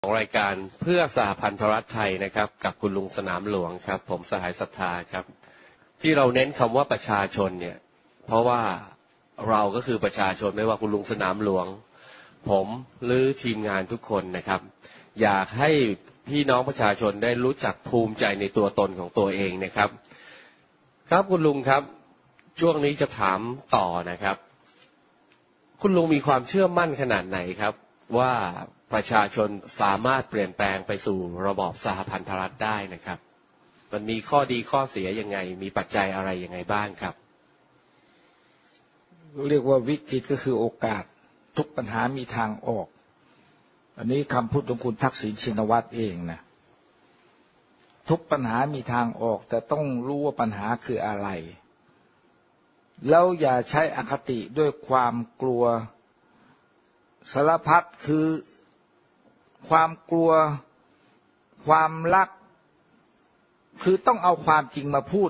ของรายการเพื่อสหพันธรัฐไทยนะครับกับคุณลุงสนามหลวงครับผมสหายศรัทธาครับที่เราเน้นคำว่าประชาชนเนี่ยเพราะว่าเราก็คือประชาชนไม่ว่าคุณลุงสนามหลวงผมหรือทีมงานทุกคนนะครับอยากให้พี่น้องประชาชนได้รู้จักภูมิใจในตัวตนของตัวเองนะครับครับคุณลุงครับช่วงนี้จะถามต่อนะครับคุณลุงมีความเชื่อมั่นขนาดไหนครับว่าประชาชนสามารถเปลี่ยนแปลงไปสู่ระบอบสหพันธรัฐได้นะครับมันมีข้อดีข้อเสียยังไงมีปัจจัยอะไรยังไงบ้างครับเรียกว่าวิกฤตก็คือโอกาสทุกปัญหามีทางออกอันนี้คำพูดของคุณทักษิณชินวัตรเองนะทุกปัญหามีทางออกแต่ต้องรู้ว่าปัญหาคืออะไรแล้วอย่าใช้อคติด้วยความกลัวสารพัดคือความกลัวความรักคือต้องเอาความจริงมาพูด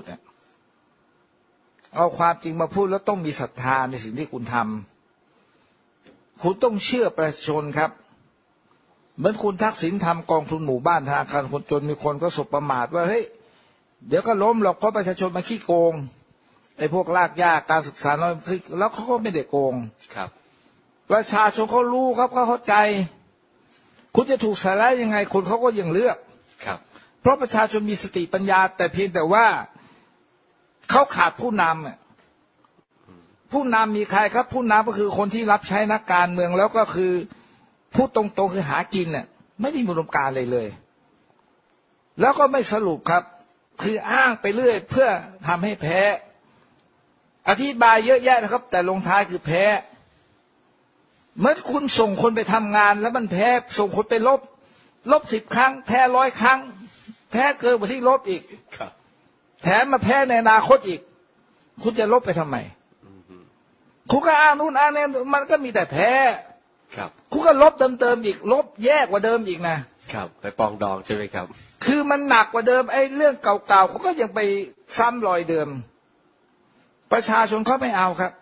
เอาความจริงมาพูดแล้วต้องมีศรัทธาในสิ่งที่คุณทำคุณต้องเชื่อประชาชนครับเหมือนคุณทักษิณทำกองทุนหมู่บ้านธนาคารคนจนมีคนก็สบประมาทว่าเฮ้ยเดี๋ยวก็ล้มหรอกเพราะประชาชนมาขี้โกงไอ้พวกลากยากการศึกษาน้อยแล้วเขาก็ไม่ได้โกงครับประชาชนเขารู้ครับเขาเข้าใจคุณจะถูกใส่ร้ายยังไงคนเขาก็ยังเลือกครับเพราะประชาชนมีสติปัญญาแต่เพียงแต่ว่าเขาขาดผู้นำผู้นำมีใครครับผู้นำก็คือคนที่รับใช้นักการเมืองแล้วก็คือพูดตรงๆคือหากินเนี่ยไม่ได้มีอุดมการณ์เลยแล้วก็ไม่สรุปครับคืออ้างไปเรื่อยเพื่อทำให้แพ้อธิบายเยอะแยะนะครับแต่ลงท้ายคือแพ้เมื่อคุณส่งคนไปทำงานแล้วมันแพ้ส่งคนไปลบ10 ครั้งแพ้100 ครั้งแพ้เกินกว่าที่ลบอีกแถมมาแพ้ในอนาคตอีกคุณจะลบไปทำไมคุณก็อ้างนู่นอ้างนี่มันก็มีแต่แพ้คุณก็ลบเติมอีกลบแย่กว่าเดิมอีกนะครับไปปองดองใช่ไหมครับคือมันหนักกว่าเดิมไอ้เรื่องเก่าๆเขาก็ยังไปซ้ำรอยเดิมประชาชนเขาไม่เอาครับ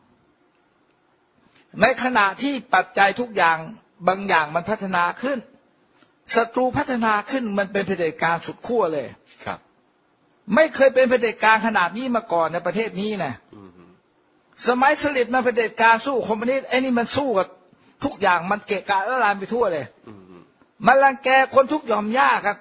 ในขณะที่ปัจจัยทุกอย่างบางอย่างมันพัฒนาขึ้นศัตรูพัฒนาขึ้นมันเป็นเผด็จการสุดขั้วเลยครับไม่เคยเป็นเผด็จการขนาดนี้มาก่อนในประเทศนี้นะสมัยสลิดมาเผด็จการสู้คอมมิวนิสต์ไอ้นี่มันสู้กับทุกอย่างมันเกะกะละลานไปทั่วเลยมันรังแกคนทุกหย่อมย่าครับ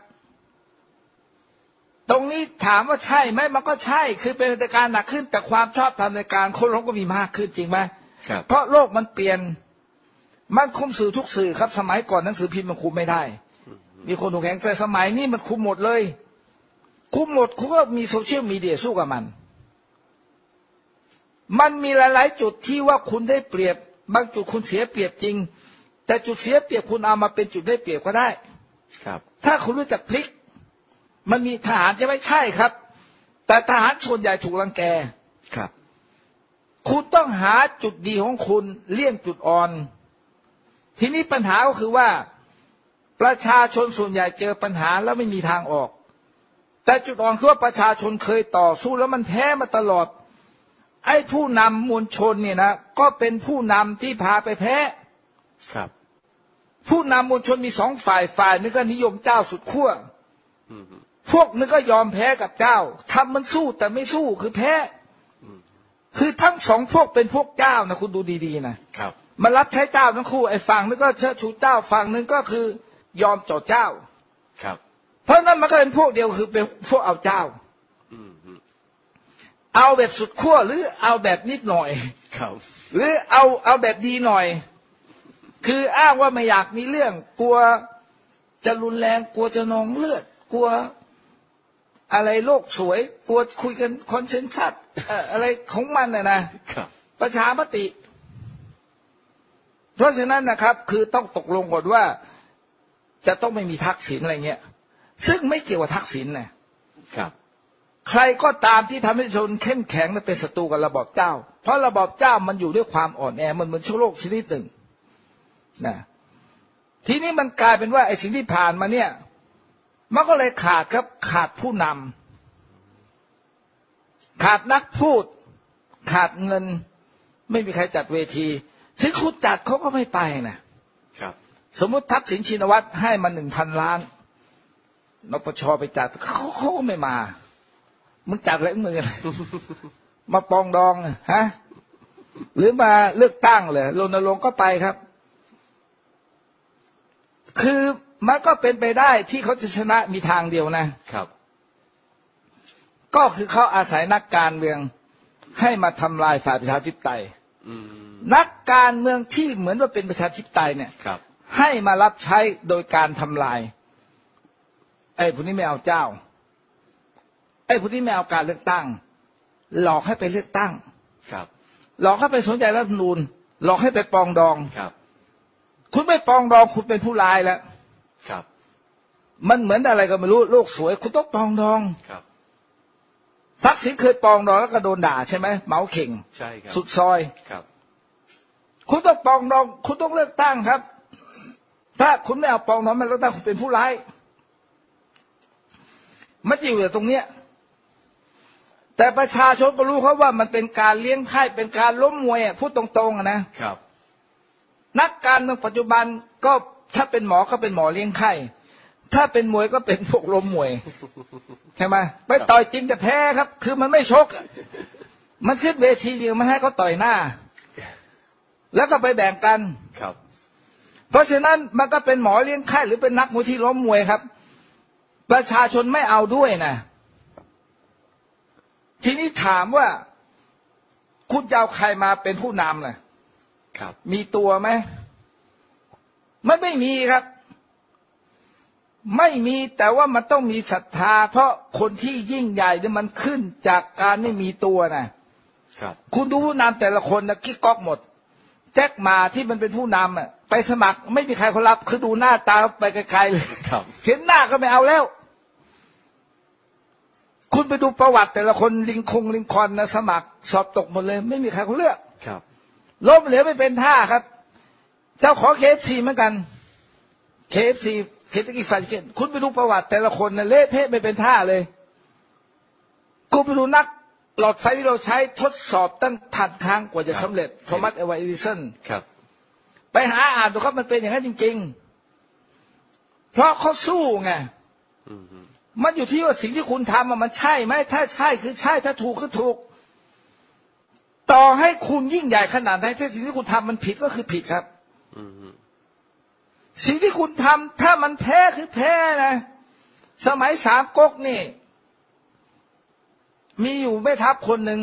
ตรงนี้ถามว่าใช่ไหมมันก็ใช่คือเป็นเผด็จการหนักขึ้นแต่ความชอบธรรมในการคนร้องก็มีมากขึ้นจริงไหมเพราะโลกมันเปลี่ยนมันคุมสื่อทุกสื่อครับสมัยก่อนหนังสือพิมพ์มันคุมไม่ได้มีคนถูกแข่งแต่สมัยนี้มันคุมหมดเลยคุมหมดคุณก็มีโซเชียลมีเดียสู้กับมันมีหลายๆจุดที่ว่าคุณได้เปรียบบางจุดคุณเสียเปรียบจริงแต่จุดเสียเปรียบคุณเอามาเป็นจุดได้เปรียบก็ได้ครับถ้าคุณรู้จักพลิกมันมีทหารจะไม่ใช่ครับแต่ทหารส่วนใหญ่ถูกรังแกครับคุณต้องหาจุดดีของคุณเลี่ยงจุดอ่อนทีนี้ปัญหาก็คือว่าประชาชนส่วนใหญ่เจอปัญหาแล้วไม่มีทางออกแต่จุดอ่อนคือว่าประชาชนเคยต่อสู้แล้วมันแพ้มาตลอดไอ้ผู้นำมวลชนเนี่ยนะก็เป็นผู้นำที่พาไปแพ้ครับผู้นำมวลชนมี2 ฝ่ายนึงก็นิยมเจ้าสุดขั้วพวกนึงก็ยอมแพ้กับเจ้าทำมันสู้แต่ไม่สู้คือแพ้คือทั้ง2 พวกเป็นพวกเจ้านะคุณดูดีๆนะครับมันรับใช้เจ้าทั้งคู่ไอ้ฝั่งนึงก็เชิดชูเจ้าฝั่งนึงก็คือยอมต่อเจ้าครับเพราะนั้นมันก็เป็นพวกเดียวคือเป็นพวกเอาเจ้าเอาแบบสุดขั้วหรือเอาแบบนิดหน่อยครับหรือเอาแบบดีหน่อยคืออ้างว่าไม่อยากมีเรื่องกลัวจะรุนแรงกลัวจะนองเลือดกลัวอะไรโลกสวยกลัวคุยกันคอนเซนซัสอะไรของมันนะครับประชามติเพราะฉะนั้นนะครับคือต้องตกลงก่อนว่าจะต้องไม่มีทักษิณอะไรเงี้ยซึ่งไม่เกี่ยวกับทักษิณนะครับใครก็ตามที่ทำให้ชนเข้มแข็งและเป็นศัตรูกับระบอบเจ้าเพราะระบอบเจ้ามันอยู่ด้วยความอ่อนแอมันเหมือนโลกชนิดหนึ่งนะทีนี้มันกลายเป็นว่าไอ้สิ่งที่ผ่านมาเนี่ยมันก็เลยขาดครับขาดผู้นำขาดนักพูดขาดเงินไม่มีใครจัดเวทีถึงคุณจัดเขาก็ไม่ไปนะครับสมมุติทักษิณชินวัตรให้มา1,000 ล้านนปชไปจัดเขาก็ไม่มามึงจัดอะไรมึง มาปองดองฮะหรือมาเลือกตั้งเลยรณรงค์ก็ไปครับคือมันก็เป็นไปได้ที่เขาจะชนะมีทางเดียวนะครับก็คือเขาอาศัยนักการเมืองให้มาทำลายฝ่ายประชาธิปไตยนักการเมืองที่เหมือนว่าเป็นประชาธิปไตยเนี่ยให้มารับใช้โดยการทำลายไอ้พวกนี้ไม่เอาเจ้าไอ้พวกนี้ไม่เอาการเลือกตั้งหลอกให้ไปเลือกตั้งหลอกให้ไปสนใจรัฐธรรมนูญหลอกให้ไปปองดองคุณไม่ปองดองคุณเป็นผู้ร้ายแล้วมันเหมือนอะไรก็ไม่รู้โลกสวยคุณต้องปองดองทักษิณเคยปองดองแล้วก็โดนด่าใช่ไหมเหมาเข่งสุดซอยคุณต้องปองดองคุณต้องเลือกตั้งครับถ้าคุณไม่เอาปองดองมันเลือกตั้งคุณเป็นผู้ร้ายมันอยู่ตรงเนี้ยแต่ประชาชนก็รู้เขาว่ามันเป็นการเลี้ยงไข่เป็นการล้มมวยพูดตรงๆนะครับนักการเมืองปัจจุบันก็ถ้าเป็นหมอก็เป็นหมอเลี้ยงไข่ถ้าเป็นมวยก็เป็นพวกล้มมวยใช่ไหมไปต่อยจริงแต่แพ้ครับคือมันไม่ชกมันขึ้นเวทีเดียวมันให้เขาต่อยหน้าแล้วก็ไปแบ่งกันครับเพราะฉะนั้นมันก็เป็นหมอเลี้ยงไข่หรือเป็นนักมวยที่ล้มมวยครับประชาชนไม่เอาด้วยนะทีนี้ถามว่าคุณจะเอาใครมาเป็นผู้นำล่ะครับมีตัวไหมมันไม่มีครับไม่มีแต่ว่ามันต้องมีศรัทธาเพราะคนที่ยิ่งใหญ่เนี่ยมันขึ้นจากการไม่มีตัวนะครับคุณดูผู้นำแต่ละคนนะกิ๊กก๊อกหมดแจ็คมาที่มันเป็นผู้นำไปสมัครไม่มีใครเขารับคือดูหน้าตาไปไกลๆเลยเห็นหน้าก็ไม่เอาแล้วคุณไปดูประวัติแต่ละคนลิงคอล์นนะสมัครสอบตกหมดเลยไม่มีใครเขาเลือกล้มเหลวไม่เป็นท่าครับเจ้าของKFCเหมือนกันKFCเคนตักกี้ไฟด์ชิคเก้นคุณไปดูประวัติแต่ละคนนะเละเทะไม่เป็นท่าเลยคุณไปดูนักหลอดไฟที่เราใช้ทดสอบตั้งพันครั้งกว่าจะสำเร็จโทมัส เอลวา เอดิสันไปหาอ่านดูครับมันเป็นอย่างนั้นจริงๆเพราะเขาสู้ไงมันอยู่ที่ว่าสิ่งที่คุณทำมันใช่ไหมถ้าใช่คือใช่ถ้าถูกคือถูกต่อให้คุณยิ่งใหญ่ขนาดไหนถ้าสิ่งที่คุณทำมันผิดก็คือผิดครับสิ่งที่คุณทำถ้ามันแพ้คือแพ้นะสมัยสามก๊กนี่มีอยู่แม่ทัพคนหนึ่ง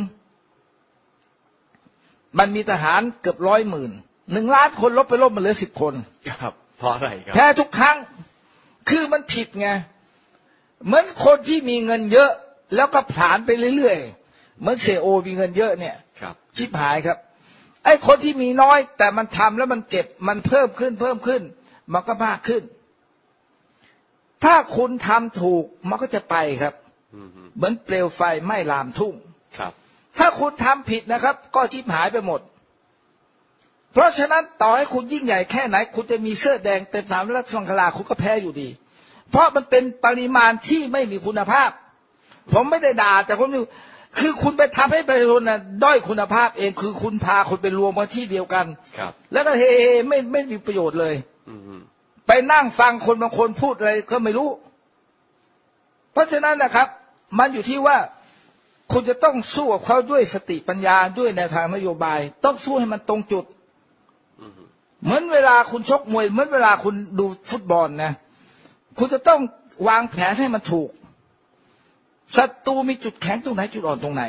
มันมีทหารเกือบ100,000 1 ล้านคนลบไปลบมาเหลือ10 คนครับเพราะอะไรครับแพ้ทุกครั้งคือมันผิดไงเหมือนคนที่มีเงินเยอะแล้วก็ผลาญไปเรื่อยๆเหมือนเสียโอมีเงินเยอะเนี่ยชิบหายครับไอ้คนที่มีน้อยแต่มันทำแล้วมันเก็บมันเพิ่มขึ้นมันก็มากขึ้นถ้าคุณทำถูกมันก็จะไปครับเหมือนเปลวไฟไหม้ลามทุ่งถ้าคุณทำผิดนะครับก็ชิบหายไปหมดเพราะฉะนั้นต่อให้คุณยิ่งใหญ่แค่ไหนคุณจะมีเสื้อแดงเต็มสนามราชมังคลาคุณก็แพ้อยู่ดีเพราะมันเป็นปริมาณที่ไม่มีคุณภาพผมไม่ได้ด่าแต่ผมคือคุณไปทำให้ประชาชนด้อยคุณภาพเองคือคุณพาคนไปรวมกันที่เดียวกันแล้วก็เฮไม่มีประโยชน์เลยไปนั่งฟังคนบางคนพูดอะไรก็ไม่รู้เพราะฉะนั้นนะครับมันอยู่ที่ว่าคุณจะต้องสู้กับเขาด้วยสติปัญญาด้วยแนวทางนโยบายต้องสู้ให้มันตรงจุดเหมือนเวลาคุณชกมวยเหมือนเวลาคุณดูฟุตบอลนะคุณจะต้องวางแผนให้มันถูกศัตรูมีจุดแข็งตรงไหนจุดอ่อนตรงไหน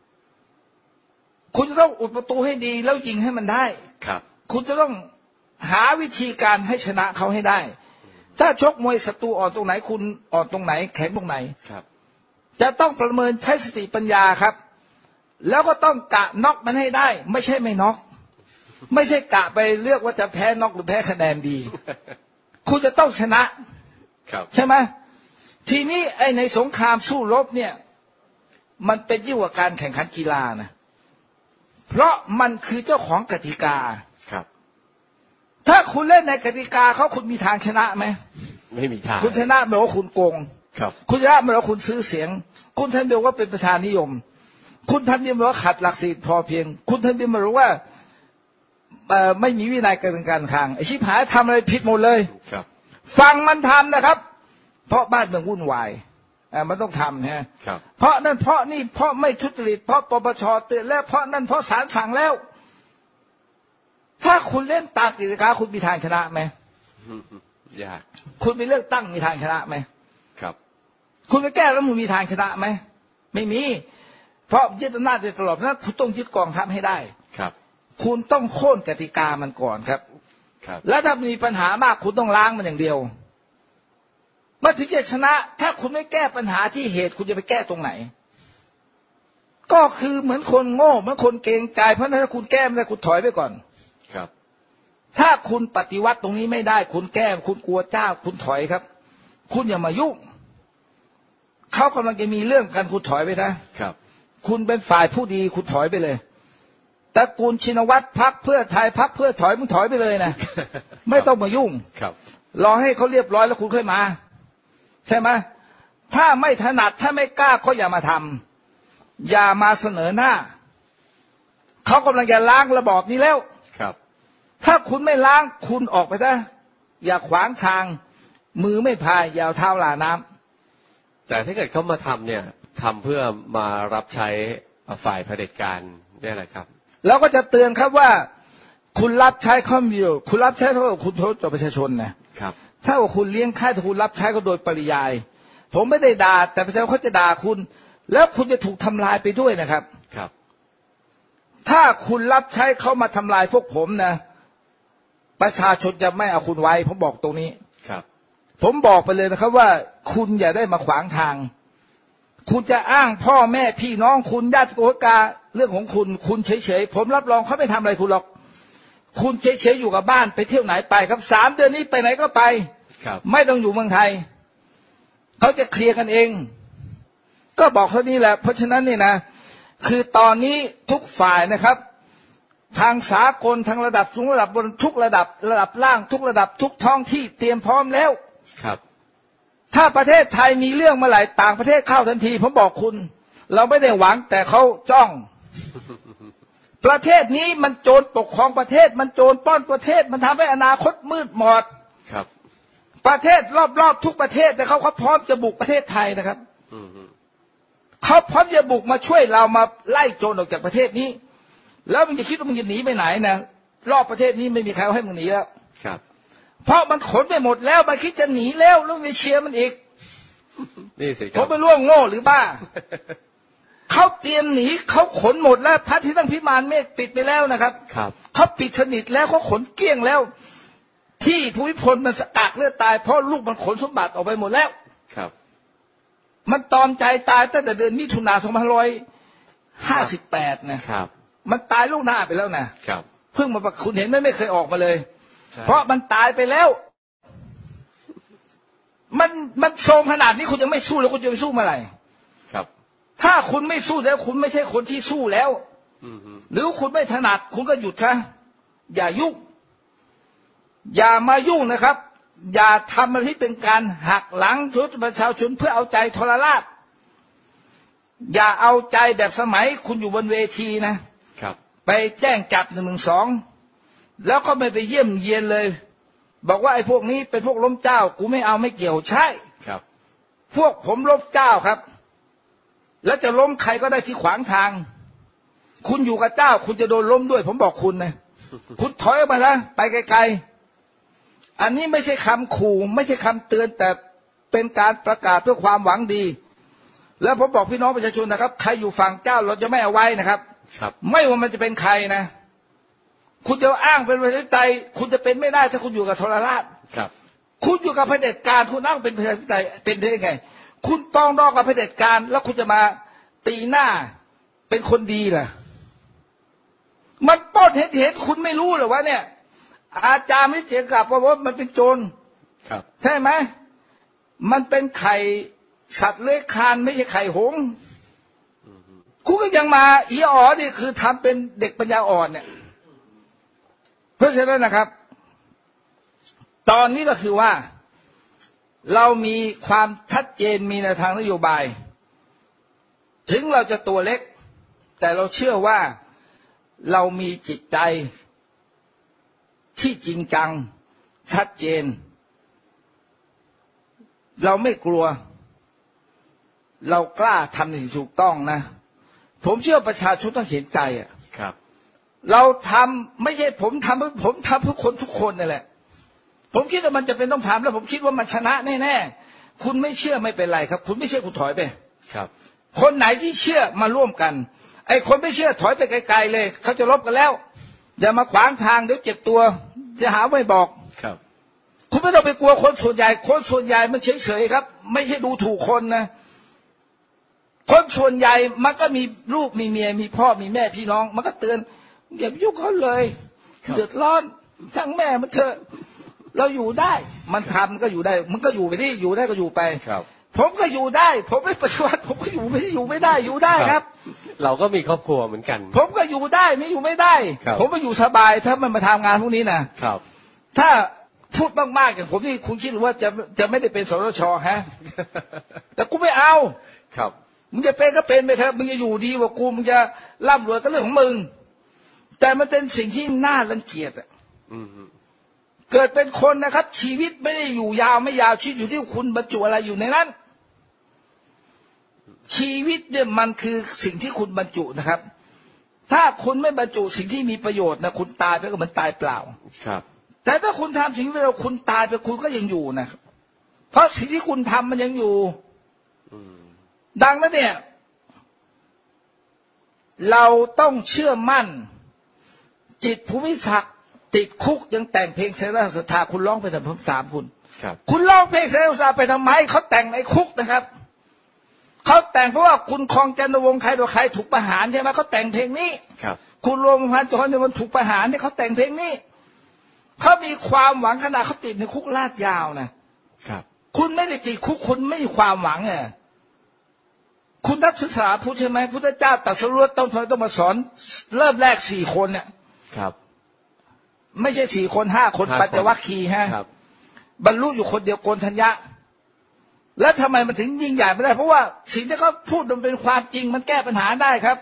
คุณจะต้องอุดประตูให้ดีแล้วยิงให้มันได้ครับคุณจะต้องหาวิธีการให้ชนะเขาให้ได้ถ้าชกมวยศัตรูอ่อนตรงไหนคุณอ่อนตรงไหนแข็งตรงไหนครับจะต้องประเมินใช้สติปัญญาครับแล้วก็ต้องกะน็อกมันให้ได้ไม่ใช่ไม่น็อกไม่ใช่กะไปเลือกว่าจะแพ้น็อกหรือแพ้คะแนนดีคุณจะต้องชนะครับใช่ไหมทีนี้ไอ้ในสงครามสู้รบเนี่ยมันเป็นยิ่งกว่าการแข่งขันกีฬานะเพราะมันคือเจ้าของกติกาครับถ้าคุณเล่นในกติกาเขาคุณมีทางชนะไหมไม่มีทางคุณชนะไม่ว่าคุณโกงครับคุณชนะไม่ว่าคุณซื้อเสียงคุณทันเดียวว่าเป็นประชานิยมคุณทันเดียวว่าขัดหลักศีลพอเพียงคุณทันเดียวว่าไม่มีวินัยการคลังไอชิบหายทำอะไรผิดหมดเลยครับฟังมันทำนะครับ เพราะบ้านเมืองวุ่นวายมันต้องทำนะครับ เพราะนั่นเพราะนี่เพราะไม่ทุจริตเพราะปปชเตือนแล้วเพราะนั่นเพราะศาลสั่งแล้ว ถ้าคุณเล่นตามกติกาคุณมีทางชนะไหมยากคุณไปเลือกตั้งมีทางชนะไหมครับคุณไปแก้แล้วมึงมีทางชนะไหมไม่มีเพราะยึดอำนาจโดยตลอดนั้นคุณต้องยึดกองทัพให้ได้ครับคุณต้องโค่นกติกามันก่อนครับครับแล้วถ้ามีปัญหามากคุณต้องล้างมันอย่างเดียวเมื่อถึงจะชนะถ้าคุณไม่แก้ปัญหาที่เหตุคุณจะไปแก้ตรงไหนก็คือเหมือนคนโง่เหมือนคนเกรงใจเพราะถ้าคุณแก้ไม่ได้คุณถอยไปก่อนครับถ้าคุณปฏิวัติตรงนี้ไม่ได้คุณแก้คุณกลัวเจ้าคุณถอยครับคุณอย่ามายุ่งเขากำลังจะมีเรื่องกันคุณถอยไปนะครับคุณเป็นฝ่ายผู้ดีคุณถอยไปเลยแต่กูลชินวัตรพรรคเพื่อไทยพรรคเพื่อถอยมึงถอยไปเลยนะ ไม่ต้องมายุ่งครับรอให้เขาเรียบร้อยแล้วคุณค่อยมาใช่ไหมถ้าไม่ถนัดถ้าไม่กล้าก็อย่ามาทำอย่ามาเสนอหน้าเขากำลังจะล้างระบอบนี้แล้วครับถ้าคุณไม่ล้างคุณออกไปซะอย่าขวางทางมือไม่พายอย่าเอาเท้าลาน้ำแต่ถ้าเกิดเขามาทำเนี่ยทำเพื่อมารับใช้ฝ่ายเผด็จการนี่แหละครับเราก็จะเตือนครับว่าคุณรับใช้เขาอยู่คุณรับใช้เท่ากับคุณโทษต่อประชาชนนะครับถ้าว่าคุณเลี้ยงค่ายถ้าคุณรับใช้ก็โดยปริยายผมไม่ได้ด่าแต่ประชาชนเขาจะด่าคุณแล้วคุณจะถูกทำลายไปด้วยนะครับครับถ้าคุณรับใช้เขามาทำลายพวกผมนะประชาชนจะไม่เอาคุณไว้ผมบอกตรงนี้ครับผมบอกไปเลยนะครับว่าคุณอย่าได้มาขวางทางคุณจะอ้างพ่อแม่พี่น้องคุณญาติโกกาเรื่องของคุณเฉยๆผมรับรองเขาไม่ทำอะไรคุณหรอกคุณเฉยๆอยู่กับบ้านไปเที่ยวไหนไปครับ3 เดือนนี้ไปไหนก็ไปไม่ต้องอยู่เมืองไทยเขาจะเคลียร์กันเองก็บอกเท่านี้แหละเพราะฉะนั้นนี่นะคือตอนนี้ทุกฝ่ายนะครับทางสากลทางระดับสูงระดับบนทุกระดับล่างทุกระดับทุกท้องที่เตรียมพร้อมแล้วครับถ้าประเทศไทยมีเรื่องเมื่อไหร่ต่างประเทศเข้าทันทีผมบอกคุณเราไม่ได้หวังแต่เขาจ้อง ประเทศนี้มันโจรปกครองประเทศมันโจรป้อนประเทศมันทำให้อนาคตมืดมอดครับประเทศรอบๆทุกประเทศแต่เขาพร้อมจะบุกประเทศไทยนะครับเขาพร้อมจะบุกมาช่วยเรามาไล่โจรออกจากประเทศนี้แล้วมึงจะคิดว่ามึงจะหนีไปไหนนะรอบประเทศนี้ไม่มีใครให้มึงหนีแล้วครับเพราะมันขนไปหมดแล้วมันคิดจะหนีแล้วไปเชียร์มันอีกนี่สิครับผมไม่รู้ว่าโง่หรือบ้า เขาเตรียมหนีเขาขนหมดแล้วพระที่ตั้งพิมานเมฆปิดไปแล้วนะครับเขาปิดสนิทแล้วเขาขนเกลี้ยงแล้วที่ภูมิพลมันสะอักเลือดตายเพราะลูกมันขนสมบัติออกไปหมดแล้วครับมันตอมใจตายตั้งแต่เดือนมิถุนายน2558นะครับมันตายลูกหน้าไปแล้วนะครับเพิ่งมาคุณเห็นไม่เคยออกมาเลยเพราะมันตายไปแล้วมันโซมขนาดนี้คุณยังไม่สู้แล้วคุณจะไปสู้เมื่อไหร่ครับถ้าคุณไม่สู้แล้วคุณไม่ใช่คนที่สู้แล้วหรือคุณไม่ถนัดคุณก็หยุดซะอย่ายุ่งอย่ามายุ่งนะครับอย่าทำอะไรที่เป็นการหักหลังประชาชนเพื่อเอาใจทรราชอย่าเอาใจแบบสมัยคุณอยู่บนเวทีนะครับไปแจ้งจับ112แล้วก็ไม่ไปเยี่ยมเยียนเลยบอกว่าไอ้พวกนี้เป็นพวกล้มเจ้ากูไม่เอาไม่เกี่ยวใช่ครับพวกผมล้มเจ้าครับแล้วจะล้มใครก็ได้ที่ขวางทางคุณอยู่กับเจ้าคุณจะโดนล้มด้วยผมบอกคุณนะคุณถอยออกมานะไปไกลๆอันนี้ไม่ใช่คำขู่ไม่ใช่คำเตือนแต่เป็นการประกาศเพื่อความหวังดีแล้วผมบอกพี่น้องประชาชนนะครับใครอยู่ฝั่งเจ้าเราจะไม่เอาไว้นะครับไม่ว่ามันจะเป็นใครนะคุณจะอ้างเป็นประชาธิปไตยคุณจะเป็นไม่ได้ถ้าคุณอยู่กับทรราชคุณอยู่กับเผด็จการคุณอ้างเป็นประชาธิปไตยเป็นได้ยังไงคุณปองดองกับเผด็จการแล้วคุณจะมาตีหน้าเป็นคนดีล่ะมันป้อนเห็นคุณไม่รู้หรอวะเนี่ยอาจารย์ไม่เจียกลับว่ามันเป็นโจรใช่ไหมมันเป็นไข่สัตว์เลื้อยคลานไม่ใช่ไข่หงส์คุณก็ยังมาอีอ๋อนี่คือทำเป็นเด็กปัญญาอ่อนเนี่ยเพราะฉะนั้นนะครับตอนนี้ก็คือว่าเรามีความชัดเจนมีในทางนโยบายถึงเราจะตัวเล็กแต่เราเชื่อว่าเรามีจิตใจที่จริงจังชัดเจนเราไม่กลัวเรากล้าทำในสิ่งถูกต้องนะผมเชื่อประชาชนต้องเห็นใจอ่ะครับเราทำไม่ใช่ผมทำเพื่อคนทุกคนนั่นแหละผมคิดว่ามันจะเป็นต้องทำแล้วผมคิดว่ามันชนะแน่ๆคุณไม่เชื่อไม่เป็นไรครับคุณไม่เชื่อคุณถอยไปครับคนไหนที่เชื่อมาร่วมกันไอ้คนไม่เชื่อถอยไปไกลๆเลยเขาจะลบกันแล้วอย่ามาขวางทางเดี๋ยวเจ็บตัวจะหาไม่บอกครับคุณไม่ต้องไปกลัวคนส่วนใหญ่คนส่วนใหญ่มันเฉยๆครับไม่ใช่ดูถูกคนนะคนส่วนใหญ่มันก็มีลูกมีเมียมีพ่อมีแม่พี่น้องมันก็เตือนอย่าไปยุ่งเขาเลยเดือดร้อนทั้งแม่มันเถอะเราอยู่ได้มันทำก็อยู่ได้มันก็อยู่ไปที่อยู่ได้ก็อยู่ไปครับผมก็อยู่ได้ผมไม่ปฏิวัติผมก็อยู่ไม่ได้อยู่ได้ครับเราก็มีครอบครัวเหมือนกันผมก็อยู่ได้ไม่อยู่ไม่ได้ผมก็อยู่สบายถ้ามันมาทำงานพวกนี้นะครับถ้าพูดมากๆอย่างผมนี่คุณคิดว่าจะไม่ได้เป็นสรชฮะแต่กูไม่เอาครับมึงจะเป็นก็เป็นไปเถอะมึงจะอยู่ดีกว่ากูมึงจะร่ำรวยก็เรื่องของมึงแต่มันเป็นสิ่งที่น่ารังเกียจอ่ะเกิดเป็นคนนะครับชีวิตไม่ได้อยู่ยาวไม่ยาวชีวิตอยู่ที่คุณบรรจุอะไรอยู่ในนั้นชีวิตเนี่ยมันคือสิ่งที่คุณบรรจุนะครับถ้าคุณไม่บรรจุสิ่งที่มีประโยชน์นะคุณตายไปก็เหมือนตายเปล่าครับแต่ถ้าคุณทำสิ่งที่เราคุณตายไปคุณก็ยังอยู่นะเพราะสิ่งที่คุณทำมันยังอยู่ดังนั้นเนี่ยเราต้องเชื่อมั่นจิตภูมิศักดิ์ติดคุกยังแต่งเพลงเสรีศรัทธาคุณร้องไปแต่ผมถามคุณร้องเพลงเสรีศรัทธาไปทำไมเขาแต่งในคุกนะครับเขาแต่งเพราะว่าคุณครองจันทวงศ์ใครตัวใครถูกประหารใช่ไหมเขาแต่งเพลงนี้คุณรวมพันธ์จนถูกประหารเนี่ยเขาแต่งเพลงนี้เขามีความหวังขนาดเขาติดในคุกลาดยาวนะครับคุณไม่ได้ติดคุกคุณไม่มีความหวังอ่ะคุณนักศึกษาพูดใช่ไหมพุทธเจ้าตรัสรู้ต้องมาสอนเริ่มแรก4 คนเนี่ยครับไม่ใช่4 คน5 คนปัญจวัคคีย์ฮะบรรลุอยู่คนเดียวโกณฑัญญะแล้วทำไมมันถึงยิ่งใหญ่ไม่ได้เพราะว่าสิ่งที่เขาพูดมันเป็นความจริงมันแก้ปัญหาได้ครับ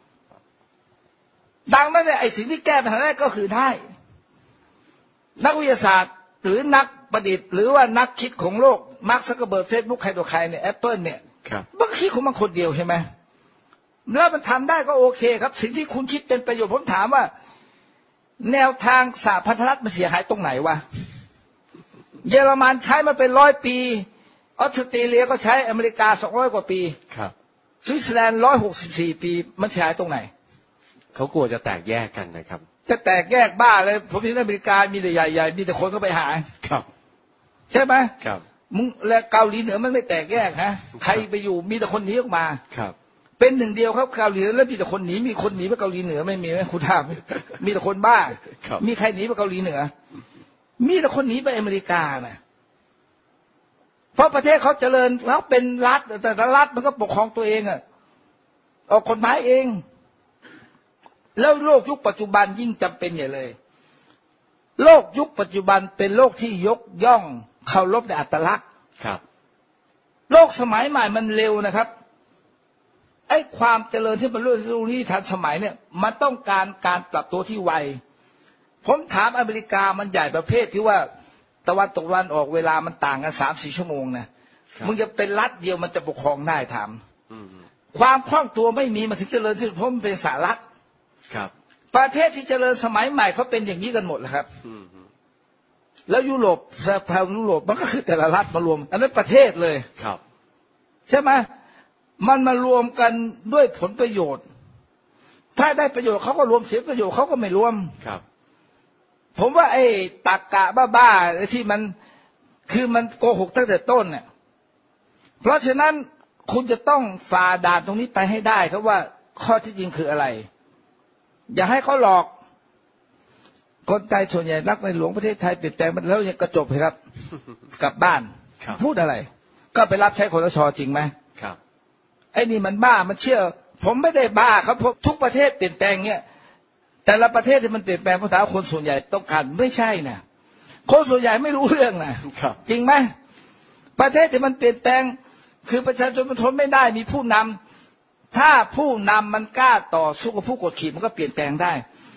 ดังนั้นเนี่ยไอ้สิ่งที่แก้ปัญหาได้ก็คือได้นักวิทยาศาสตร์หรือนักประดิษฐ์หรือว่านักคิดของโลกมาร์ค ซักเคอร์เบิร์ก เฟซบุ๊กใครตัวใครเนี่ยแอปเปิลเนี่ยมันคิดของมันคนเดียวใช่ไหมแล้วมันทำได้ก็โอเคครับสิ่งที่คุณคิดเป็นประโยชน์ผมถามว่าแนวทางสหพันธรัฐมันเสียหายตรงไหนวะเยอรมันใช้มาเป็น100 ปีออสเตรเลียก็ใช้อเมริกา200 กว่าปีสวิตเซอร์แลนด์164 ปีมันเสียหายตรงไหนเขากลัวจะแตกแยกกันนะครับจะแตกแยกบ้าเลยผมเห็นอเมริกามีแต่ใหญ่ๆมีแต่คนก็ไปหาครับใช่ไหมครับมึงและเกาหลีเหนือมันไม่แตกแยกฮะใครไปอยู่มีแต่คนหนีออกมาครับเป็นหนึ่งเดียวครับเกาหลีแล้วมีแต่คนหนีมีคนหนีไปเกาหลีเหนือไม่มีไหมคุณถามมีแต่คนบ้ามีใครหนีไปเกาหลีเหนือมีแต่คนหนีไปอเมริกานะเพราะประเทศเขาเจริญแล้วเป็นรัฐแต่ละรัฐมันก็ปกครองตัวเองอ่ะออกกฎหมายเองแล้วโลกยุคปัจจุบันยิ่งจำเป็นใหญ่เลยโลกยุคปัจจุบันเป็นโลกที่ยกย่องเคารพในอัตลักษณ์ครับโลกสมัยใหม่มันเร็วนะครับไอ้ความเจริญที่มันรุ่งที่ทันสมัยเนี่ยมันต้องการปรับตัวที่ไวผมถามอเมริกามันใหญ่ประเภทที่ว่าตะวันตกวันออกเวลามันต่างกัน3-4 ชั่วโมงนะมึงจะเป็นรัฐเดียวมันจะปกครองได้ถามความคล่องตัวไม่มีมันถึงเจริญที่สุดเพราะมันเป็นสหรัฐครับประเทศที่เจริญสมัยใหม่เขาเป็นอย่างนี้กันหมดแหละครับแล้วยุโรปสหภาพยุโรปมันก็คือแต่ละรัฐมารวมอันนั้นประเทศเลยครับใช่ไหมมันมารวมกันด้วยผลประโยชน์ถ้าได้ประโยชน์เขาก็รวมเสียประโยชน์เขาก็ไม่รวมครับผมว่าไอ้ตรรกะบ้าๆที่มันคือมันโกหกตั้งแต่ต้นเนี่ยเพราะฉะนั้นคุณจะต้องฝ่าด่านตรงนี้ไปให้ได้ครับว่าข้อที่จริงคืออะไรอย่าให้เขาหลอกคนไทยส่วนใหญ่รักในหลวงประเทศไทยเปลี่ยนแปลงมันแล้วยังกระจบเลยครับกลับบ้านพูดอะไรก็ไปรับใช้คสช.จริงไหมครับไอ้นี่มันบ้ามันเชื่อผมไม่ได้บ้าครับทุกประเทศเปลี่ยนแปลงเงี้ยแต่ละประเทศที่มันเปลี่ยนแปลงภาษาคนส่วนใหญ่ต้องการไม่ใช่นะคนส่วนใหญ่ไม่รู้เรื่องนะจริงไหมประเทศที่มันเปลี่ยนแปลงคือประชาชนมันทนไม่ได้มีผู้นำถ้าผู้นำมันกล้าต่อสู้กับผู้กดขี่มันก็เปลี่ยนแปลงได้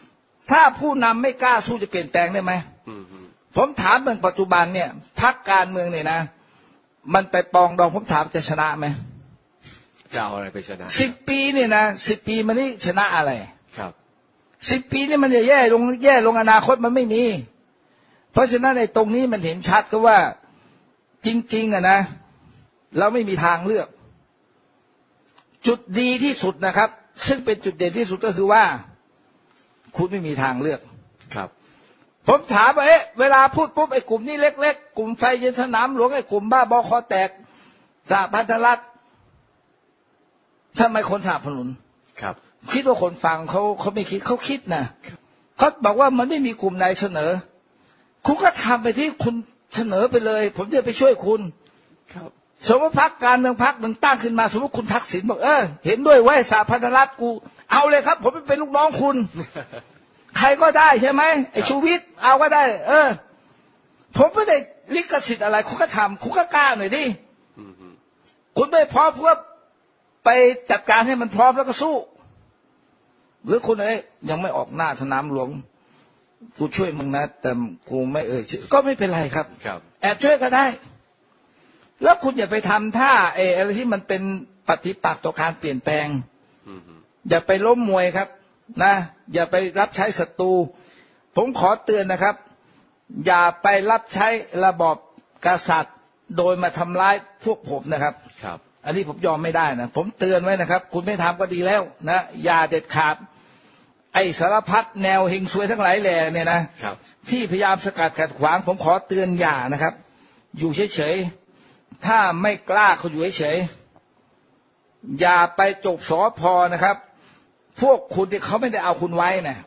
ถ้าผู้นำไม่กล้าสู้จะเปลี่ยนแปลงได้ไหมผมถามเมืองปัจจุบันเนี่ยพรรคการเมืองเนี่ยนะมันไปปองดองผมถามจะชนะไหมจะเอาอะไรไปชนะ 10 ปีเนี่ยนะ10 ปีมันนี่ชนะอะไรครับ 10 ปีนี่มันจะแย่ลงอนาคตมันไม่มีเพราะฉะนั้นในตรงนี้มันเห็นชัดก็ว่าจริงๆอะนะเราไม่มีทางเลือกจุดดีที่สุดนะครับซึ่งเป็นจุดเด่นที่สุดก็คือว่าคุณไม่มีทางเลือกครับผมถามว่าเวลาพูดปุ๊บไอ้กลุ่มนี้เล็กๆกลุ่มไฟเย็นสนามหลวงไอ้กลุ่มบ้าบอคอแตกสหพันธรัฐทำไมคนสนับสนุนครับคิดว่าคนฟังเขาไม่คิดเขาคิดนะเขาบอกว่ามันไม่มีกลุ่มไหนเสนอคุณก็ทำไปที่คุณเสนอไปเลยผมจะไปช่วยคุณครับสมมติพรรคการเมืองพรรคหนึ่งตั้งขึ้นมาสมมติคุณทักษิณบอกเห็นด้วยไว้สหพันธรัฐกูเอาเลยครับผมเป็นลูกน้องคุณ ใครก็ได้ใช่ไหมไอ้ชูวิทย์เอาก็ได้ผมไม่ได้ลิขสิทธิ์อะไรคุณก็ทำคุณก็กล้าหน่อยดิคุณไม่พร้อมก็ไปจัดการให้มันพร้อมแล้วก็สู้หรือคุณยังไม่ออกหน้าสนามหลวงกูช่วยมึงนะแต่กูไม่ชื่อก็ไม่เป็นไรครับแอบช่วยก็ได้แล้วคุณอย่าไปทำท่าอะไรที่มันเป็นปฏิปักษ์ต่อการเปลี่ยนแปลงอย่าไปล้มมวยครับนะอย่าไปรับใช้ศัตรูผมขอเตือนนะครับอย่าไปรับใช้ระบอบกษัตริย์โดยมาทำร้ายพวกผมนะครับอันนี้ผมยอมไม่ได้นะผมเตือนไว้นะครับคุณไม่ทำก็ดีแล้วนะอย่าเด็ดขาดไอ้สารพัดแนวเฮงซวยทั้งหลายแหล่เนี่ยนะที่พยายามสกัดขัดขวางผมขอเตือนอย่านะครับอยู่เฉยๆถ้าไม่กล้าเขาอยู่เฉยๆอย่าไปจบสอพอนะครับพวกคุณที่เขาไม่ได้เอาคุณไว้นะ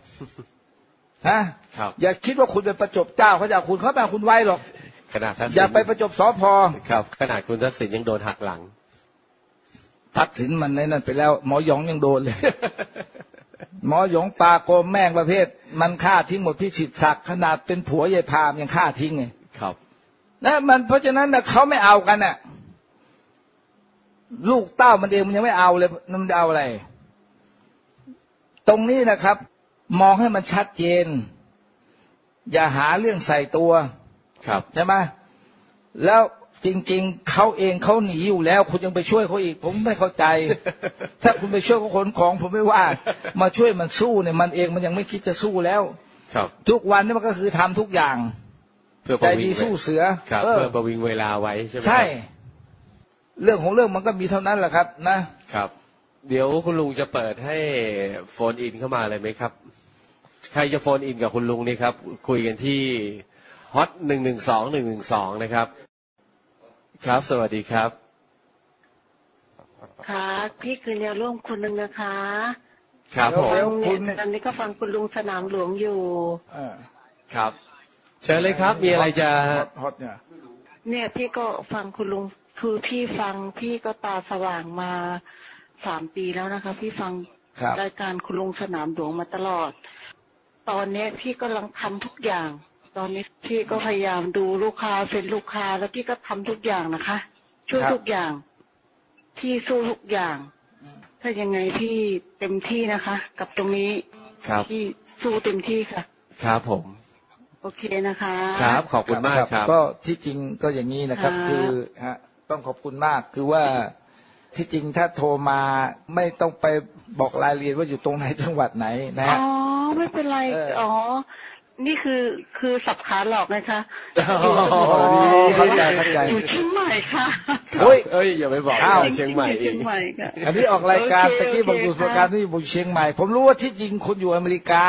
อย่าคิดว่าคุณเป็นประจบเจ้าเขาจะเอาคุณเขาไม่เอาคุณไว้หรอกขนาดท่านอย่าไปประจบสอพอครับขนาดคุณทักษิณยังโดนหักหลังทักษิณมันในนั้นไปแล้วหมอหยองยังโดนเลย หมอหยองปาโกมแม่งประเภทมันฆ่าทิ้งหมดพิชิตศักดิ์ขนาดเป็นผัวยายพามยังฆ่าทิ้งไงครับนะมันเพราะฉะนั้นนะเขาไม่เอากันน่ะลูกเต้ามันเองมันยังไม่เอาเลยมันจะเอาอะไรตรงนี้นะครับมองให้มันชัดเจนอย่าหาเรื่องใส่ตัวครับใช่ไหมแล้วจริงๆเขาเองเขาหนีอยู่แล้วคุณยังไปช่วยเขาอีกผมไม่เข้าใจ ถ้าคุณไปช่วยเขาขนของผมไม่ว่ามาช่วยมันสู้เนี่ยมันเองมันยังไม่คิดจะสู้แล้วครับทุกวันนี้มันก็คือทำทุกอย่างใจดีสู้เสือเพื่อประวิงเวลาไว้ใช่ไหมใช่เรื่องของเรื่องมันก็มีเท่านั้นแหละครับนะครับเดี๋ยวคุณลุงจะเปิดให้โฟนอินเข้ามาเลยไหมครับใครจะโฟนอินกับคุณลุงนี่ครับคุยกันที่ฮอต112นะครับครับสวัสดีครับค่ะพี่คือแนวร่วมคนหนึ่งนะคะครับผมตอนนี้ก็ฟังคุณลุงสนามหลวงอยู่ครับเชิญเลยครับมีอะไรจะฮอตเนี่ยพี่ก็ฟังคุณลุงคือพี่ฟังพี่ก็ตาสว่างมา3 ปีแล้วนะคะพี่ฟังรายการคุณลุงสนามหลวงมาตลอดตอนนี้พี่กำลังทำทุกอย่างตอนนี้พี่ก็พยายามดูลูกค้าเป็นลูกค้าแล้วพี่ก็ทำทุกอย่างนะคะช่วยทุกอย่างพี่สู้ทุกอย่างถ้ายังไงพี่เต็มที่นะคะกับตรงนี้พี่สู้เต็มที่ค่ะครับผมโอเคนะคะครับขอบคุณมากครับก็ที่จริงก็อย่างนี้นะครับคือต้องขอบคุณมากคือว่าที่จริงถ้าโทรมาไม่ต้องไปบอกรายละเอียดว่าอยู่ตรงไหนจังหวัดไหนนะอ๋อไม่เป็นไรอ๋อนี่คือสับขาหลอกนะคะเข้าใจอยู่เชียงใหม่ค่ะเฮ้ยอย่าไปบอกเชียงใหม่เองอันนี้ออกรายการตะกี้บอกอยู่ประการที่อยู่เชียงใหม่ผมรู้ว่าที่จริงคุณอยู่อเมริกา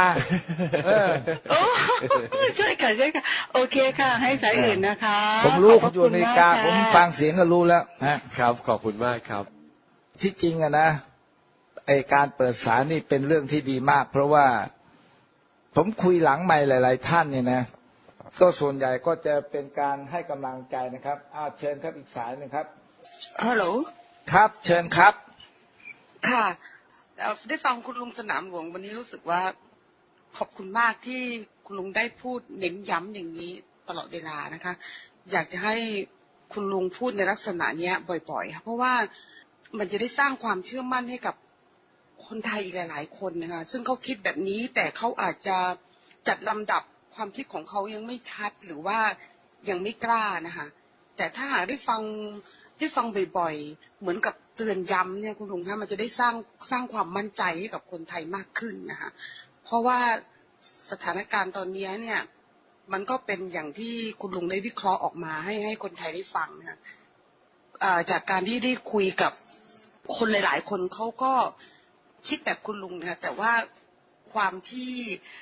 ใช่ค่ะโอเคค่ะให้สายอื่นนะคะผมรู้คุณอยู่อเมริกาผมฟังเสียงก็รู้แล้วครับขอบคุณมากครับที่จริงอะนะไอการเปิดสายนี่เป็นเรื่องที่ดีมากเพราะว่าผมคุยหลังไมค์หลายๆท่านเนี่ยนะก็ส่วนใหญ่ก็จะเป็นการให้กำลังใจนะครับเชิญครับอีกสายนึงครับฮัลโหลครับเชิญครับค่ะได้ฟังคุณลุงสนามหลวงวันนี้รู้สึกว่าขอบคุณมากที่คุณลุงได้พูดเน้นย้ำอย่างนี้ตลอดเวลานะคะอยากจะให้คุณลุงพูดในลักษณะนี้บ่อยๆค่ะเพราะว่ามันจะได้สร้างความเชื่อมั่นให้กับคนไทยอีกหลายๆคนนะคะซึ่งเขาคิดแบบนี้แต่เขาอาจจะจัดลำดับความคิดของเขายังไม่ชัดหรือว่ายังไม่กล้านะคะแต่ถ้าหากได้ฟังบ่อยๆเหมือนกับเตือนย้ำเนี่ยคุณลุงคะมันจะได้สร้างความมั่นใจให้กับคนไทยมากขึ้นนะคะเพราะว่าสถานการณ์ตอนนี้เนี่ยมันก็เป็นอย่างที่คุณลุงได้วิเคราะห์ออกมาให้คนไทยได้ฟังนะคะจากการที่ได้คุยกับคนหลายๆคนเขาก็คิดแบบคุณลุงนะคะแต่ว่าความที่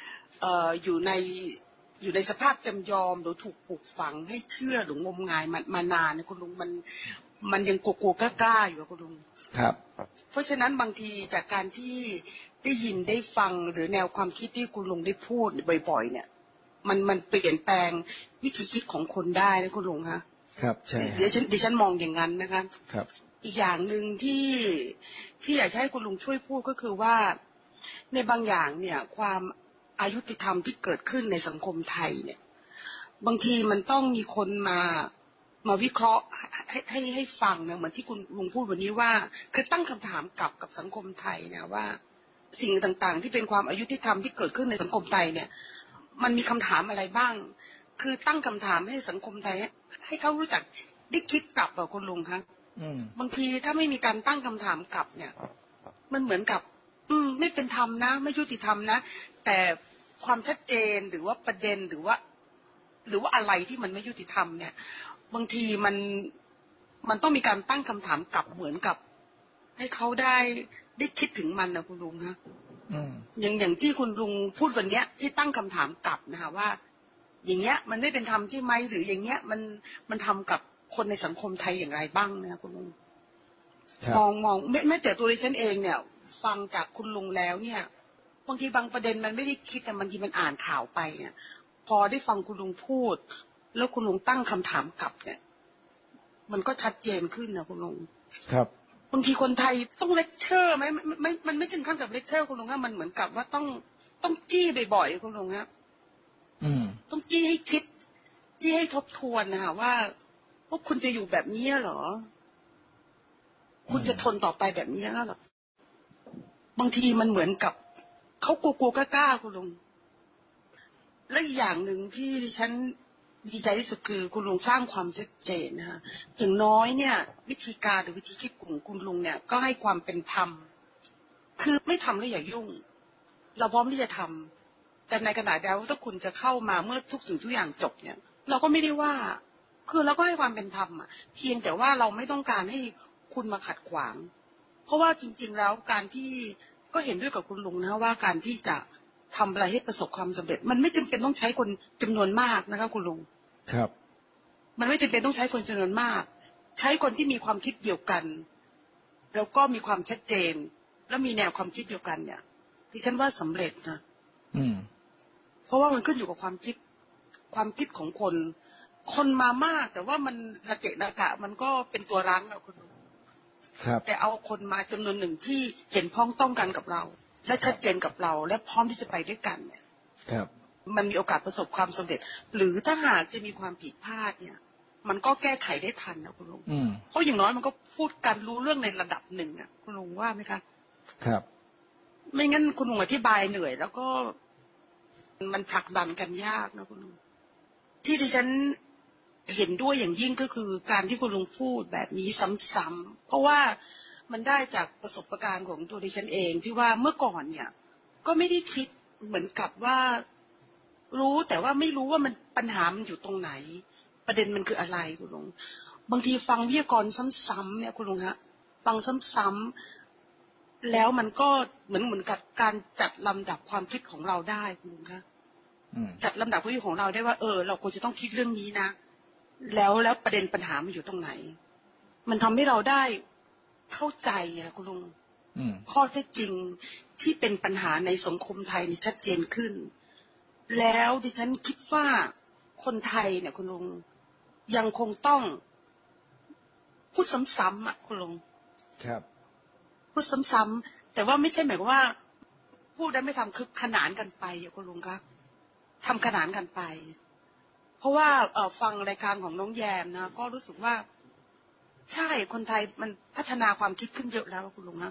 อยู่ในสภาพจำยอมหรือถูกปลูกฝังให้เชื่อหรืองมงายมานานนะคุณลุงมันยังกลัวๆกล้าๆอยู่คุณลุงครับเพราะฉะนั้นบางทีจากการที่ได้ยินได้ฟังหรือแนวความคิดที่คุณลุงได้พูดบ่อยๆเนี่ยมันเปลี่ยนแปลงวิธีคิดของคนได้นะคุณลุงคะครับใช่ดิฉันมองอย่างนั้นนะคะครับอีกอย่างหนึ่งที่อยากให้คุณลุงช่วยพูดก็คือว่าในบางอย่างเนี่ยความอายุติธรรมที่เกิดขึ้นในสังคมไทยเนี่ยบางทีมันต้องมีคนมาวิเคราะห์ให้ฟังนะเหมือนที่คุณลุงพูดวันนี้ว่าคือตั้งคำถามกับสังคมไทยนะว่าสิ่งต่างๆที่เป็นความอายุติธรรมที่เกิดขึ้นในสังคมไทยเนี่ยมันมีคำถามอะไรบ้างคือตั้งคำถามให้สังคมไทยให้เขารู้จักได้คิดกลับคุณลุงคะบางทีถ้าไม่มีการตั้งคำถามกลับเนี่ยมันเหมือนกับไม่เป็นธรรมนะไม่ยุติธรรมนะแต่ความชัดเจนหรือว่าประเด็นหรือว่าอะไรที่มันไม่ยุติธรรมเนี่ยบางทีมันต้องมีการตั้งคำถามกลับเหมือนกับให้เขาได้คิดถึงมันนะคุณลุงคะอย่างที่คุณลุงพูดวันเนี้ยที่ตั้งคำถามกลับนะคะว่าอย่างเงี้ยมันไม่เป็นธรรมใช่ไหมหรืออย่างเงี้ยมันทำกับคนในสังคมไทยอย่างไรบ้างนะคุณลุงมองไม่แต่ตัวดิฉันเองเนี่ยฟังจากคุณลุงแล้วเนี่ยบางทีบางประเด็นมันไม่ได้คิดแต่บางทีมันอ่านข่าวไปเนี่ยพอได้ฟังคุณลุงพูดแล้วคุณลุงตั้งคำถามกลับเนี่ยมันก็ชัดเจนขึ้นนะคุณลุงครับบางทีคนไทยต้องเลคเชอร์ไหมมันไม่ถึงขั้นกับเลคเชอร์คุณลุงนะมันเหมือนกับว่าต้องจี้บ่อยๆคุณลุงครับต้องจี้ให้คิดจี้ให้ทบทวนนะคะว่าพวกคุณจะอยู่แบบนี้เหรอคุณจะทนต่อไปแบบนี้แล้วหรอบางทีมันเหมือนกับเขากลัวๆกล้าๆคุณลุงและอีกอย่างหนึ่งที่ดิฉันดีใจที่สุดคือคุณลุงสร้างความชัดเจนนะคะอย่างน้อยเนี่ยวิธีการหรือวิธีคิดของคุณลุงเนี่ยก็ให้ความเป็นธรรมคือไม่ทำแล้วอย่ายุ่งเราพร้อมที่จะทำแต่ในขณะเดียวกันถ้าคุณจะเข้ามาเมื่อทุกสิ่งทุกอย่างจบเนี่ยเราก็ไม่ได้ว่าคือเราก็ให้ความเป็นธรรมเพียงแต่ว่าเราไม่ต้องการให้คุณมาขัดขวางเพราะว่าจริงๆแล้วการที่ก็เห็นด้วยกับคุณลุงนะว่าการที่จะทำอะไรให้ประสบความสำเร็จมันไม่จำเป็นต้องใช้คนจำนวนมากนะคะคุณลุงครับมันไม่จำเป็นต้องใช้คนจำนวนมากใช้คนที่มีความคิดเดียวกันแล้วก็มีความชัดเจนและมีแนวความคิดเดียวกันเนี่ยดิฉันว่าสำเร็จนะเพราะว่ามันขึ้นอยู่กับความคิดของคนมามากแต่ว่ามันระเกะระกะมันก็เป็นตัวรั้งอะคุณลุงครับแต่เอาคนมาจำนวนหนึ่งที่เห็นพ้องต้องกันกับเราและชัดเจนกับเราและพร้อมที่จะไปด้วยกันเนี่ยครับมันมีโอกาสประสบความสำเร็จหรือถ้าหากจะมีความผิดพลาดเนี่ยมันก็แก้ไขได้ทันนะคุณลุงเพราะอย่างน้อยมันก็พูดกันรู้เรื่องในระดับหนึ่งอ่ะคุณลุงว่าไหมคะครับไม่งั้นคุณลุงอธิบายเหนื่อยแล้วก็มันผลักดันกันยากนะคุณลุงที่ดิฉันเห็นด้วยอย่างยิ่งก็คือการที่คุณลุงพูดแบบนี้ซ้ำๆเพราะว่ามันได้จากประสบการณ์ของตัวดิฉันเองที่ว่าเมื่อก่อนเนี่ยก็ไม่ได้คิดเหมือนกับว่ารู้แต่ว่าไม่รู้ว่ามันปัญหามันอยู่ตรงไหนประเด็นมันคืออะไรคุณลุงบางทีฟังวิทยากรซ้ำๆเนี่ยคุณลุงฮะฟังซ้ำๆแล้วมันก็เหมือนกับการจัดลำดับความคิดของเราได้คุณลุงคะจัดลำดับความคิดของเราได้ว่าเราควรจะต้องคิดเรื่องนี้นะแล้วประเด็นปัญหามันอยู่ตรงไหนมันทำให้เราได้เข้าใจอะคุณลุงข้อเท็จจริงที่เป็นปัญหาในสังคมไทยนี่ชัดเจนขึ้นแล้วดิฉันคิดว่าคนไทยเนี่ยคุณลุงยังคงต้องพูดซ้ำๆอ่ะคุณลุงครับพูดซ้ำๆแต่ว่าไม่ใช่หมายความว่าพูดได้ไม่ทำคือขนานกันไปอะคุณลุงครับทำขนานกันไปเพราะว่าฟังรายการของน้องแยมนะก็รู้สึกว่าใช่คนไทยมันพัฒนาความคิดขึ้นเยอะแล้วคุณลุงนะ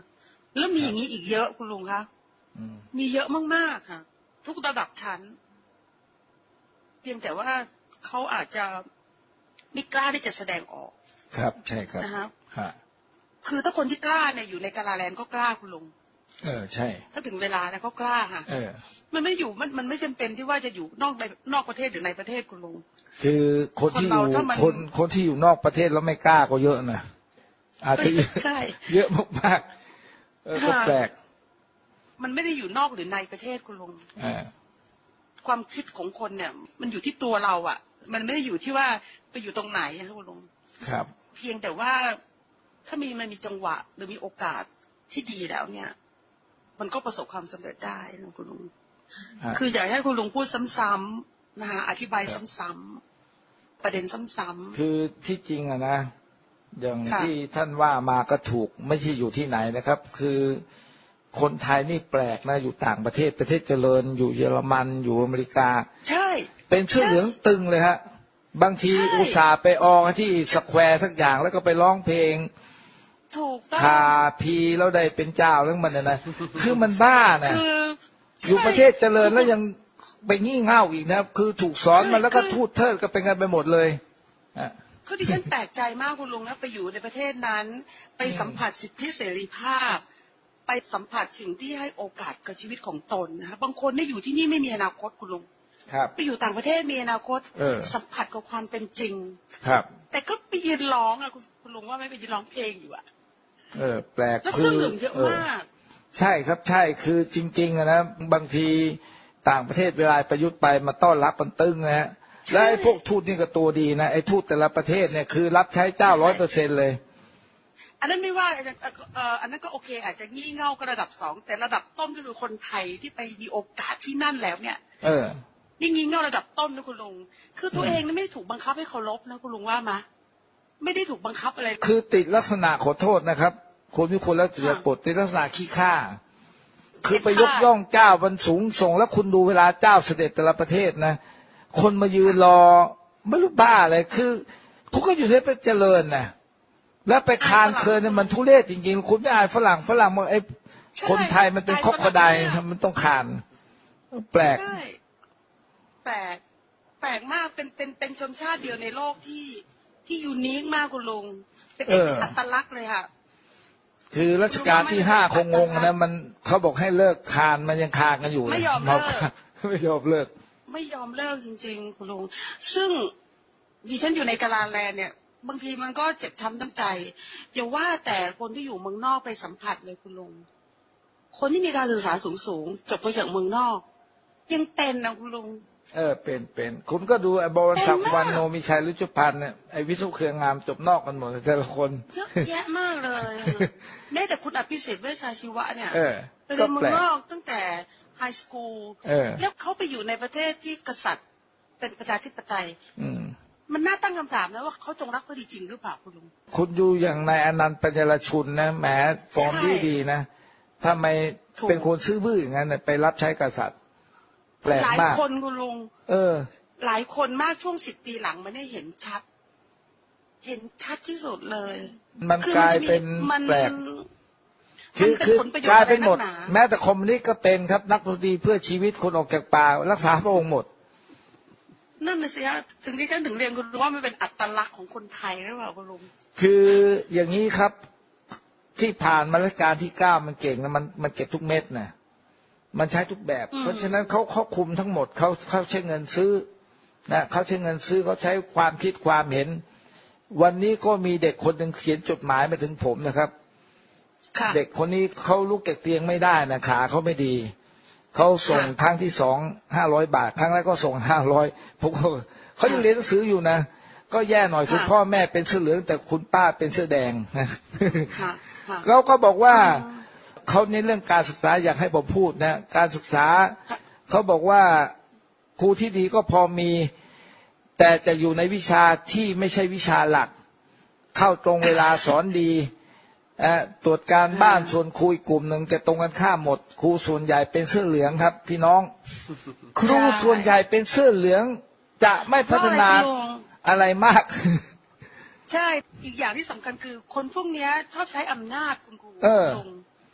แล้วมีอย่างนี้อีกเยอะคุณลุงคะมีเยอะมากๆค่ะทุกระดับชั้นเพียงแต่ว่าเขาอาจจะไม่กล้าที่จะแสดงออกครับใช่ครับนะครับฮะคือถ้าคนที่กล้าเนี่ยอยู่ในกาลาแลนด์ก็กล้าคุณลุงใช่ถ้าถึงเวลาแล้วก็กล้าค่ะมันไม่อยู่มันไม่จำเป็นที่ว่าจะอยู่นอกประเทศหรือในประเทศคุณลุงคือคนที่อยู่คนที่อยู่นอกประเทศแล้วไม่กล้าก็เยอะนะอาจจะเยอะมากๆก็แปลกมันไม่ได้อยู่นอกหรือในประเทศคุณลุงความคิดของคนเนี่ยมันอยู่ที่ตัวเราอ่ะมันไม่ได้อยู่ที่ว่าไปอยู่ตรงไหนนะคุณลุงครับเพียงแต่ว่าถ้ามันมีจังหวะหรือมีโอกาสที่ดีแล้วเนี่ยมันก็ประสบความสำเร็จได้นะคุณลุงคืออยากให้คุณลุงพูดซ้ำๆนะคะอธิบายซ้ำๆประเด็นซ้ำๆคือที่จริงอะนะอย่างที่ท่านว่ามาก็ถูกไม่ใช่อยู่ที่ไหนนะครับคือคนไทยนี่แปลกนะอยู่ต่างประเทศเจริญอยู่เยอรมันอยู่อเมริกาใช่เป็นเสื้อเหลืองตึงเลยฮะบางทีอุตส่าห์ไปออกที่สแควร์สักอย่างแล้วก็ไปร้องเพลงถูกต้องคาพีแล้วได้เป็นเจ้าเรื่องมันนะคือมันบ้านะอยู่ประเทศเจริญแล้วยังไปงี่เง่าอีกนะคือถูกสอนมันแล้วก็ทูตเทิดก็เป็นกันไปหมดเลยคือดิฉันแปลกใจมากคุณลุงนะไปอยู่ในประเทศนั้นไปสัมผัสสิทธิเสรีภาพไปสัมผัสสิ่งที่ให้โอกาสกับชีวิตของตนนะคะบางคนได้อยู่ที่นี่ไม่มีอนาคตคุณลุงไปอยู่ต่างประเทศมีอนาคตสัมผัสกับความเป็นจริงครับแต่ก็ไปยืนร้องอะคุณลุงว่าไม่ไปยืนร้องเพลงอยู่อะแปลกแล้วเสื้อเหลืองเยอะมากใช่ครับใช่คือจริงๆนะบางทีต่างประเทศเวลาประยุทธ์ไปมาต้อนรับมันตึงนะฮะและไอ้พวกทูตนี่ก็ตัวดีนะไอ้ทูตแต่ละประเทศเนี่ยคือรับใช้เจ้า100%เลยอันนั้นไม่ว่าอันนั้นก็โอเคอาจจะงี่เง่าก็ระดับ2แต่ระดับต้นก็คือคนไทยที่ไปมีโอกาสที่นั่นแล้วเนี่ยนี่งี่เง่าระดับต้นนะคุณลุงคือตัวเองไม่ได้ถูกบังคับให้เคารพนะคุณลุงว่ามาไม่ได้ถูกบังคับอะไรคือติดลักษณะขอโทษนะครับคนที่คนแล้วจะปลดติดลักษณะขี้ข้าคือไปยกย่องเจ้าบรรสูงส่งแล้วคุณดูเวลาเจ้าเสด็จแต่ละประเทศนะคนมายืนรอไม่รู้บ้าอะไรคือคุณก็อยู่ที่ไปเจริญนะแล้วไปคานเคินเนี่ยมันทุเรศจริงๆคุณไม่อายฝรั่งบอกไอ้คนไทยมันเป็นครอบครัวใดมันต้องคานแปลกแปลกมากเป็นชนชาติเดียวในโลกที่ยูนิคมากคุณลุงเป็นเอกอัตลักษณ์เลยค่ะคือรัชกาลที่5คงงงนะมันเขาบอกให้เลิกคานมันยังคานกันอยู่ไม่ยอมเลิกไม่ยอมเลิกไม่ยอมเลิกจริงๆคุณลุงซึ่งดิฉันอยู่ในกาลาแลนด์เนี่ยบางทีมันก็เจ็บช้ำน้ำใจอย่าว่าแต่คนที่อยู่เมืองนอกไปสัมผัสเลยคุณลุงคนที่มีการศึกษาสูงจบมาจากเมืองนอกยังเป็นนะคุณลุงเป็นคุณก็ดูไอ้บวรศักดิ์วรรณโนมีชัยรุจุพันธ์เนี่ยไอ้วิสุทธิ์เครืองามจบนอกกันหมดแต่ละคนเยอะแยะมากเลยแม้แต่คุณอภิสิทธิ์เวชชาชีวะเนี่ยไปเรียนเมืองนอกตั้งแต่ไฮสคูลแล้วเขาไปอยู่ในประเทศที่กษัตริย์เป็นประชาธิปไตยมันน่าตั้งคำถามนะว่าเขาจงรักภักดีจริงหรือเปล่าคุณลุงคุณดูอย่างนายอนันต์ปัญญรชุนนะแหมฟอร์มดีนะทำไมเป็นคนซื่อบื้ออย่างนั้นไปรับใช้กษัตริย์แปลกมากหลายคนคุณลุงหลายคนมากช่วง10 ปีหลังมันได้เห็นชัดที่สุดเลยมันกลายเป็นแปลกคือกลายเป็นหมดแม้แต่คอมมิวนิสต์ก็เป็นครับนักดนตรีเพื่อชีวิตคนออกจากป่ารักษาพระองค์หมดนั่นน่ะสิฮะถึงที่ฉันถึงเรียนคุณลุงว่ามันเป็นอัตลักษณ์ของคนไทยหรือเปล่าคุณลุงคืออย่างนี้ครับที่ผ่านมารัชกาลที่9มันเก่งนะมันเก็บทุกเม็ดนะมันใช้ทุกแบบเพราะฉะนั้นเขาคุมทั้งหมดเขาใช้เงินซื้อนะเขาใช้เงินซื้อเขาใช้ความคิดความเห็นวันนี้ก็มีเด็กคนหนึ่งเขียนจดหมายมาถึงผมนะครับเด็กคนนี้เขาลุกจากเตียงไม่ได้นะขาเขาไม่ดีเขาส่งครั้งที่2 500 บาทครั้งแรกก็ส่ง500ผมเขายังเรียนหนังสืออยู่นะก็แย่หน่อยคุณพ่อแม่เป็นเสื้อเหลืองแต่คุณป้าเป็นเสื้อแดงเขาก็บอกว่าเขาเน้นเรื่องการศึกษาอยากให้ผมพูดนะการศึกษาเขาบอกว่าครูที่ดีก็พอมีแต่จะอยู่ในวิชาที่ไม่ใช่วิชาหลักเข้าตรงเวลาสอนดีตรวจการบ้านส่วนครูอีกกลุ่มหนึ่งแต่ตรงกันข้ามหมดครูส่วนใหญ่เป็นเสื้อเหลืองครับพี่น้องครูส่วนใหญ่เป็นเสื้อเหลืองจะไม่พัฒนาอะไรมากใช่อีกอย่างที่สำคัญคือคนพวกนี้ชอบใช้อำนาจคุณครู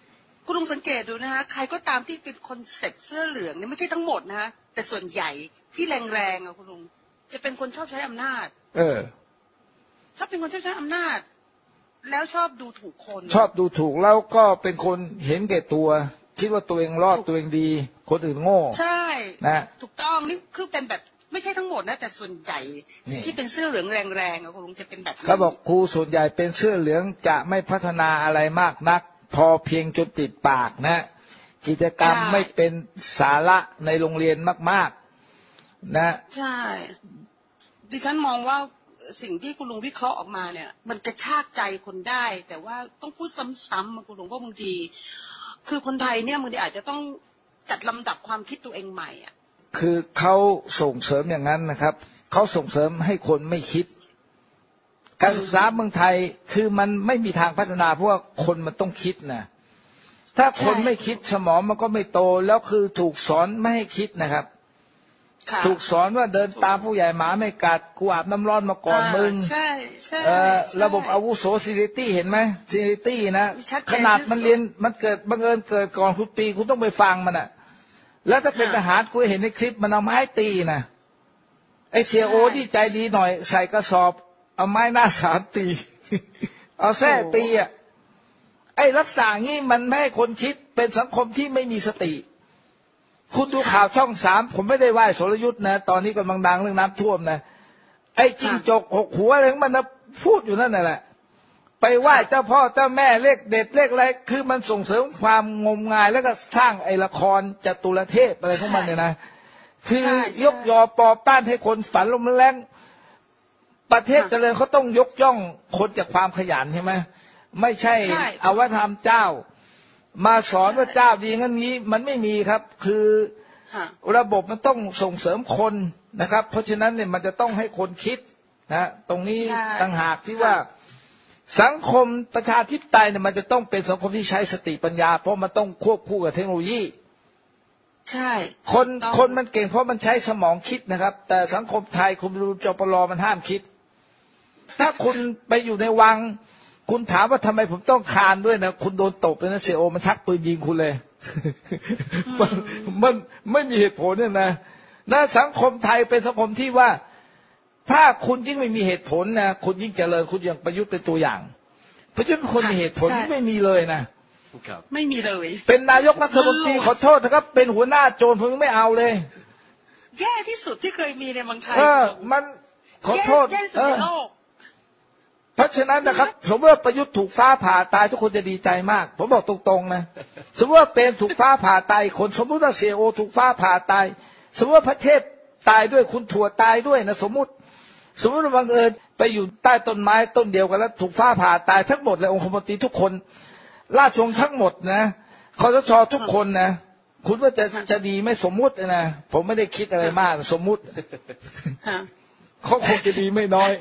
คุณลุงสังเกตดูนะคะใครก็ตามที่เป็นคอนเซ็ปต์เสื้อเหลืองเนี่ยไม่ใช่ทั้งหมดนะแต่ส่วนใหญ่ที่แรงๆอะคุณลุงจะเป็นคนชอบใช้อำนาจชอบเป็นคนชอบใช้อำนาจแล้วชอบดูถูกคนชอบดูถูกแล้วก็เป็นคนเห็นแก่ตัวคิดว่าตัวเองรอดตัวเองดีคนอื่นโง่ใช่นะถูกต้องนี่คือเป็นแบบไม่ใช่ทั้งหมดนะแต่ส่วนใหญ่ที่เป็นเสื้อเหลืองแรงๆอะคุณลุงจะเป็นแบบเขาบอกครูส่วนใหญ่เป็นเสื้อเหลืองจะไม่พัฒนาอะไรมากนักพอเพียงจนติดปากนะกิจกรรมไม่เป็นสาระในโรงเรียนมากๆนะใช่ดิฉันมองว่าสิ่งที่คุณลุงวิเคราะห์ออกมาเนี่ยมันกระชากใจคนได้แต่ว่าต้องพูดซ้ำๆคุณลุงว่าบางทีคือคนไทยเนี่ยบางทีอาจจะต้องจัดลำดับความคิดตัวเองใหม่อ่ะคือเขาส่งเสริมอย่างนั้นนะครับเขาส่งเสริมให้คนไม่คิดการศึกษาเมืองไทยคือมันไม่มีทางพัฒนาเพราะว่าคนมันต้องคิดนะถ้าคนไม่คิดสมองมันก็ไม่โตแล้วคือถูกสอนไม่ให้คิดนะครับถูกสอนว่าเดินตามผู้ใหญ่หมาไม่กัดกูอาบน้ำร้อนมาก่อนมึงใช่ใช่ระบบอาวุโสซีนิตี้เห็นไหมซีนิตี้นะขนาดมันเรียนมันเกิดบังเอิญเกิดก่อนคุณปีคุณต้องไปฟังมันอ่ะแล้วถ้าเป็นทหารกูเห็นในคลิปมันเอาไม้ตีนะไอเสียโอที่ใจดีหน่อยใส่กระสอบเอาไม้หน้าสามตีเอาแส้ตีอ่ะไอ้ลักษณะงี้มันไม่ให้คนคิดเป็นสังคมที่ไม่มีสติคุณดูข่าวช่อง3ผมไม่ได้ไหว้สรยุทธ์นะตอนนี้กำลังดังเรื่องน้ำท่วมนะไอ้จิ้งจก6 หัวอะไรมันนะพูดอยู่นั่นแหละไปไหว้เจ้าพ่อเจ้าแม่เลขเด็ดเลขอะไรคือมันส่งเสริมความงมงายแล้วก็สร้างไอ้ละครจตุรเทพอะไรของมันเนี่ยนะคือยกยอปอป้านให้คนฝันลมแรงประเทศเจริญเขาต้องยกย่องคนจากความขยันใช่ไหมไม่ใช่เอาวัฒนธรรมเจ้ามาสอนว่าเจ้าดีงั้นนี้มันไม่มีครับคือระบบมันต้องส่งเสริมคนนะครับเพราะฉะนั้นเนี่ยมันจะต้องให้คนคิดนะตรงนี้ต่างหากที่ว่าสังคมประชาธิปไตยเนี่ยมันจะต้องเป็นสังคมที่ใช้สติปัญญาเพราะมันต้องควบคู่กับเทคโนโลยีใช่คนมันเก่งเพราะมันใช้สมองคิดนะครับแต่สังคมไทยคุณดูจปรมันห้ามคิดถ้าคุณไปอยู่ในวังคุณถามว่าทำไมผมต้องคานด้วยนะคุณโดนตบเลยนะเสียโอมันชักปืนยิงคุณเลยมันไม่มีเหตุผลเนี่ยนะสังคมไทยเป็นสังคมที่ว่าถ้าคุณยิ่งไม่มีเหตุผลนะคุณยิ่งเจริญคุณอย่างประยุทธ์เป็นตัวอย่างเพราะฉะนั้นคนมีเหตุผลไม่มีเลยนะไม่มีเลยเป็นนายกรัฐมนตรีขอโทษนะครับเป็นหัวหน้าโจรผมยังไม่เอาเลยแย่ที่สุดที่เคยมีในเมืองไทยมันขอโทษแย่สุดในโลกเพราะฉะนั้นนะครับสมมติว่าประยุทธ์ถูกฟ้าผ่าตายทุกคนจะดีใจมากผมบอกตรงๆนะสมมติว่าเป็นถูกฟ้าผ่าตายคนสมมติว่าเสียโอถูกฟ้าผ่าตายสมมติว่าพระเทพตายด้วยคุณถั่วตายด้วยนะสมมติว่าบังเอิญไปอยู่ใต้ต้นไม้ต้นเดียวกันแล้วถูกฟ้าผ่าตายทั้งหมดเลยองคมนตรีทุกคนราชวงศ์ทั้งหมดนะคสช.ทุกคนนะคุณว่าจะดีไม่สมมุตินะผมไม่ได้คิดอะไรมากสมมุติเขาคงจะดีไม่น้อย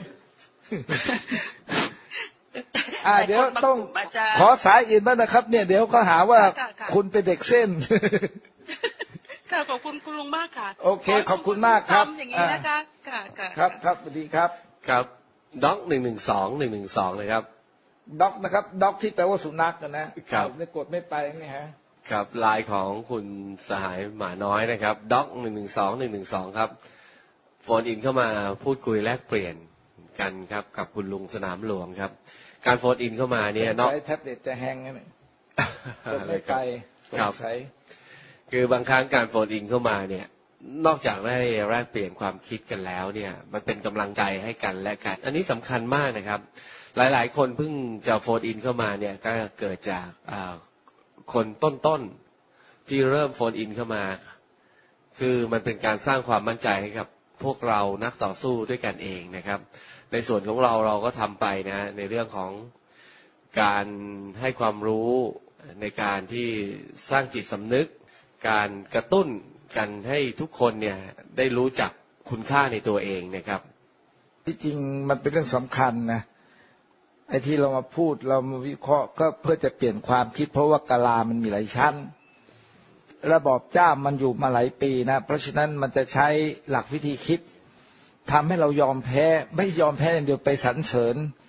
เดี๋ยวต้องขอสายอื่นบ้างนะครับเนี่ยเดี๋ยวก็หาว่าคุณเป็นเด็กเส้นค่ะขอบคุณคุณลุงมากค่ะโอเคขอบคุณมากครับอย่างนี้นะคะครับสวัสดีครับครับด็อก112เลยครับด็อกนะครับด็อกที่แปลว่าสุนัขนะครับไม่กดไม่ไปไงฮะครับไลน์ของคุณสหายหมาน้อยนะครับด็อก112ครับโฟนอินเข้ามาพูดคุยแลกเปลี่ยนกันครับกับคุณลุงสนามหลวงครับการโฟนอินเข้ามาเนี่ยเนาะใช้แท็บเล็ตจะแฮงนะไม่ไปครับคือบางครั้งการโฟนอินเข้ามาเนี่ยนอกจากได้แลกเปลี่ยนความคิดกันแล้วเนี่ยมันเป็นกำลังใจให้กันและกันอันนี้สำคัญมากนะครับหลายๆคนเพิ่งจะโฟนอินเข้ามาเนี่ยก็เกิดจากคนต้นๆที่เริ่มโฟนอินเข้ามาคือมันเป็นการสร้างความมั่นใจให้กับพวกเรานักต่อสู้ด้วยกันเองนะครับในส่วนของเราก็ทำไปนะในเรื่องของการให้ความรู้ในการที่สร้างจิตสำนึกการกระตุ้นกันให้ทุกคนเนี่ยได้รู้จักคุณค่าในตัวเองนะครับที่จริงมันเป็นเรื่องสำคัญนะไอ้ที่เรามาพูดเรามาวิเคราะห์ก็เพื่อจะเปลี่ยนความคิดเพราะว่ากะลามันมีหลายชั้นระบอบเจ้ามันอยู่มาหลายปีนะเพราะฉะนั้นมันจะใช้หลักวิธีคิดทำให้เรายอมแพ้ไม่ยอมแพ้อย่างเดียวไปสรรเสริญ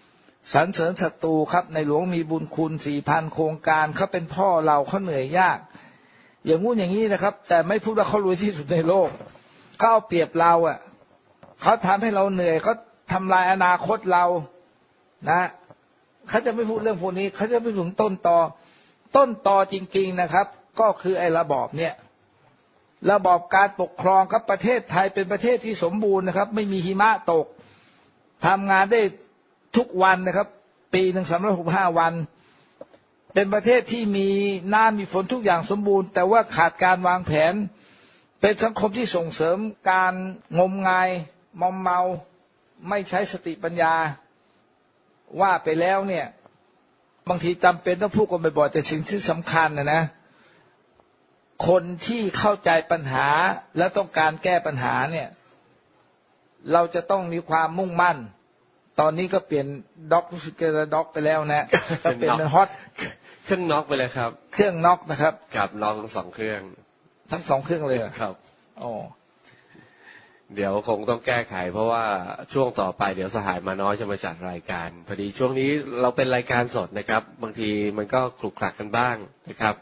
สรรเสริญศัตรูครับในหลวงมีบุญคุณ 4,000 โครงการเขาเป็นพ่อเราเขาเหนื่อยยากอย่างงู้นอย่างนี้นะครับแต่ไม่พูดว่าเขารวยที่สุดในโลกเขาเอาเปรียบเราอ่ะเขาทำให้เราเหนื่อยเขาทำลายอนาคตเรานะเขาจะไม่พูดเรื่องพวกนี้เขาจะไม่ถึงต้นตอจริงๆนะครับก็คือไอ้ระบอบเนี่ยระบอบการปกครองครับประเทศไทยเป็นประเทศที่สมบูรณ์นะครับไม่มีหิมะตกทำงานได้ทุกวันนะครับปีหนึ่ง365 วันเป็นประเทศที่มีน้ำมีฝนทุกอย่างสมบูรณ์แต่ว่าขาดการวางแผนเป็นสังคมที่ส่งเสริมการงมงายมอมเมาไม่ใช้สติปัญญาว่าไปแล้วเนี่ยบางทีจำเป็นต้องพูดกันบ่อยๆแต่สิ่งที่สำคัญนะคนที่เข้าใจปัญหาและต้องการแก้ปัญหาเนี่ยเราจะต้องมีความมุ่งมั่นตอนนี้ก็เปลี่ยนด็อกรู้สึกจะด็อกไปแล้วนะก็เปลี่ยนเป็นฮอตเครื่องน็อกไปเลยครับเครื่องน็อกนะครับกับน็อกทั้ง2 เครื่องทั้ง2 เครื่องเลยครับอ๋อเดี๋ยวคงต้องแก้ไขเพราะว่าช่วงต่อไปเดี๋ยวสหายมาน้อยจะมาจัดรายการพอดีช่วงนี้เราเป็นรายการสดนะครับบางทีมันก็คลุกคลักกันบ้างนะครับ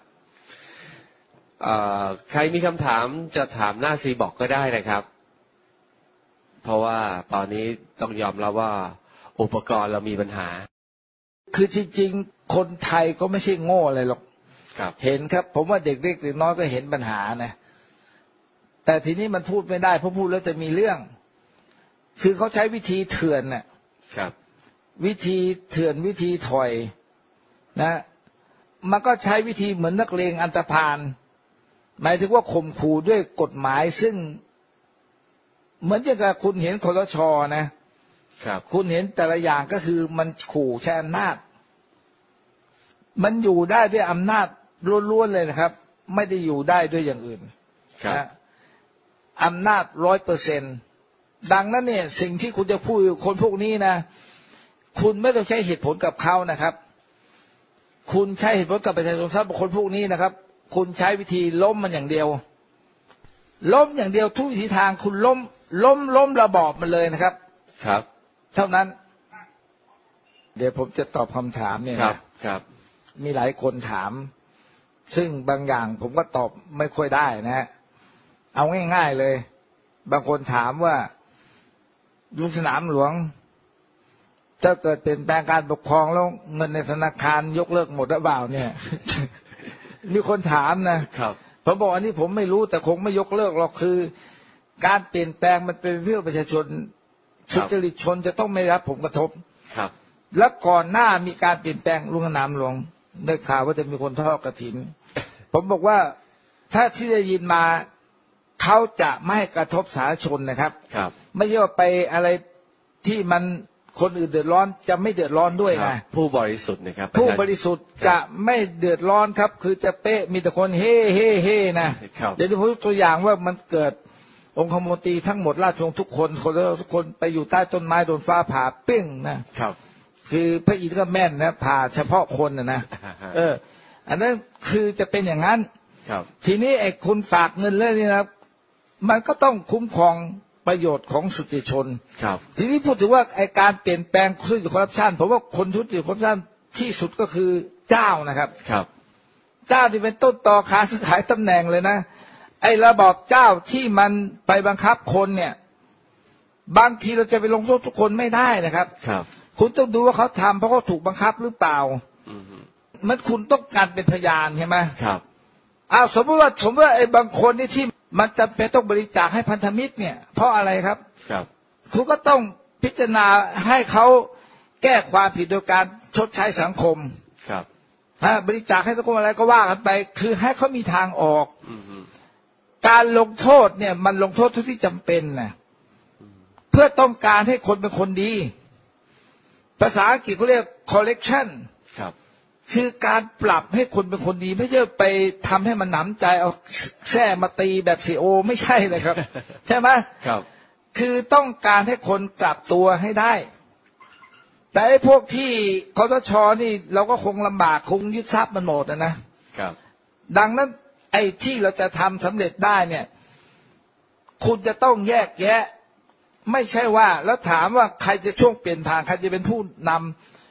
ใครมีคำถามจะถามหน้าซีบอกก็ได้นะครับเพราะว่าตอนนี้ต้องยอมรับว่าอุปกรณ์เรามีปัญหาคือจริงๆคนไทยก็ไม่ใช่โง่อะไรหรอกเห็นครับผมว่าเด็กเล็กเด็กน้อยก็เห็นปัญหานะแต่ทีนี้มันพูดไม่ได้เพราะพูดแล้วจะมีเรื่องคือเขาใช้วิธีเถื่อนน่ะวิธีเถื่อนวิธีถอยนะมันก็ใช้วิธีเหมือนนักเลงอันธพาลหมายถึงว่าข่มขู่ด้วยกฎหมายซึ่งเหมือนอย่างกับคุณเห็นคสช.นะครับคุณเห็นแต่ละอย่างก็คือมันขู่ใช้อำนาจมันอยู่ได้ด้วยอำนาจล้วนๆเลยนะครับไม่ได้อยู่ได้ด้วยอย่างอื่นนะอำนาจ100%ดังนั้นเนี่ยสิ่งที่คุณจะพูดคนพวกนี้นะคุณไม่ต้องใช้เหตุผลกับเขานะครับคุณใช้เหตุผลกับประชาชนทรัพย์คนพวกนี้นะครับคุณใช้วิธีล้มมันอย่างเดียวล้มอย่างเดียวทุกวิถีทางคุณล้มระบอบมันเลยนะครับครับเท่านั้นเดี๋ยวผมจะตอบคำถามเนี่ยนะครับมีหลายคนถามซึ่งบางอย่างผมก็ตอบไม่ค่อยได้นะฮะเอาง่ายๆเลยบางคนถามว่าลุงสนามหลวงถ้าเกิดเป็นแปลงการปกครองแล้วเงินในธนาคารยกเลิกหมดหรือเปล่าเนี่ย มีคนถามนะครับผมบอกอันนี้ผมไม่รู้แต่คงไม่ยกเลิกหรอกคือการเปลี่ยนแปลงมันเป็นเพื่อประชาชนสุจริตชนจะต้องไม่รับผลกระทบครับแล้วก่อนหน้ามีการเปลี่ยนแปลงลุงสนามหลวงได้ข่าวว่าจะมีคนทอดกฐิน ผมบอกว่าถ้าที่ได้ยินมาเขาจะไม่ให้กระทบสาธารณชนนะครับไม่ใช่ว่าไปอะไรที่มันคนอื่นเดือดร้อนจะไม่เดือดร้อนด้วยนะผู้บริสุทธิ์นะครับผู้บริสุทธิ์จะไม่เดือดร้อนครับคือจะเป๊ะมีแต่คนเฮ่เฮ่เฮ่นะเดี๋ยวจะพูดตัวอย่างว่ามันเกิดองคมนตรีทั้งหมดราชวงศ์ทุกคนทุกคนไปอยู่ใต้ต้นไม้โดนฟ้าผ่าปิ้งนะครับคือพระอินทร์ก็แม่นนะผ่าเฉพาะคนนะอันนั้นคือจะเป็นอย่างนั้นทีนี้ไอ้คุณฝากเงินเลยนี่นะมันก็ต้องคุ้มครองประโยชน์ของสุจริตชนทีนี้พูดถึงว่าไอ้การเปลี่ยนแปลงทุจริตคอร์รัปชันผมว่าคนทุจริตคอร์รัปชันที่สุดก็คือเจ้านะครับเจ้าที่เป็นต้นตอค้าซื้อขายตำแหน่งเลยนะไอ้ระบอบเจ้าที่มันไปบังคับคนเนี่ยบางทีเราจะไปลงโทษทุกคนไม่ได้นะครับคุณต้องดูว่าเขาทำเพราะเขาถูกบังคับหรือเปล่ามันคุณต้องการเป็นพยานใช่ไหมสมมติว่าไอ้บางคนนี่ที่มันจำเป็นต้องบริจาคให้พันธมิตรเนี่ยเพราะอะไรครับคุณก็ต้องพิจารณาให้เขาแก้ความผิดโดยการชดใช้สังคมบริจาคให้สังคมอะไรก็ว่ากันไปคือให้เขามีทางออกการลงโทษเนี่ยมันลงโทษทุกที่จำเป็นนะเพื่อต้องการให้คนเป็นคนดีภาษาอังกฤษเขาเรียก correction คือการปรับให้คนเป็นคนดีไม่ใช่ไปทำให้มันหนำใจเอาแส้มาตีแบบซีโอไม่ใช่เลยครับ ใช่ไหมคือต้องการให้คนกลับตัวให้ได้แต่ไอ้พวกที่คสช.นี่เราก็คงลำบากคงยึดทรัพย์มันหมดนะดังนั้นไอ้ที่เราจะทำสำเร็จได้เนี่ยคุณจะต้องแยกแยะไม่ใช่ว่าแล้วถามว่าใครจะช่วงเปลี่ยนผ่านใครจะเป็นผู้น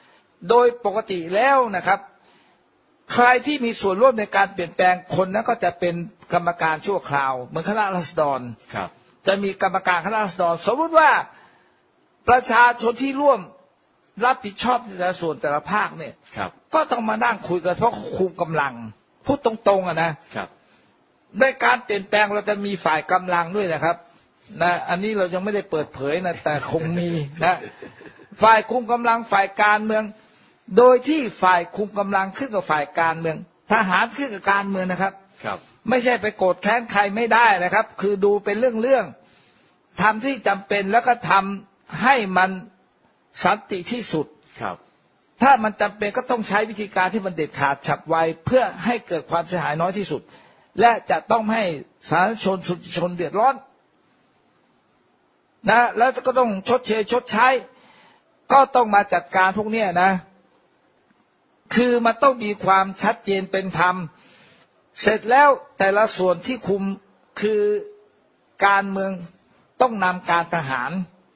โดยปกติแล้วนะครับใครที่มีส่วนร่วมในการเปลี่ยนแปลงคนนั้นก็จะเป็นกรรมการชั่วคราวเหมือนคณะราษฎรครับจะมีกรรมการคณะราษฎรสมมติว่าประชาชนที่ร่วมรับผิดชอบในแต่ละส่วนแต่ละภาคเนี่ยก็ต้องมานั่งคุยกันเพราะคุมกำลังพูดตรงๆนะครับในการเปลี่ยนแปลงเราจะมีฝ่ายกำลังด้วยนะครับนะอันนี้เรายังไม่ได้เปิดเผยนะแต่คงมีนะฝ่ายคุมกำลังฝ่ายการเมืองโดยที่ฝ่ายคุมกำลังขึ้นกับฝ่ายการเมืองทหารขึ้นกับการเมืองนะครับไม่ใช่ไปโกรธแค้นใครไม่ได้นะครับคือดูเป็นเรื่องทำที่จำเป็นแล้วก็ทำให้มันสันติที่สุดถ้ามันจำเป็นก็ต้องใช้วิธีการที่มันเด็ดขาดฉับไวเพื่อให้เกิดความเสียหายน้อยที่สุดและจะต้องให้สาธารณชนเดือดร้อนนะแล้วก็ต้องชดใช้ก็ต้องมาจัดการพวกนี้นะคือมันต้องมีความชัดเจนเป็นธรรมเสร็จแล้วแต่ละส่วนที่คุมคือการเมืองต้องนำการทหาร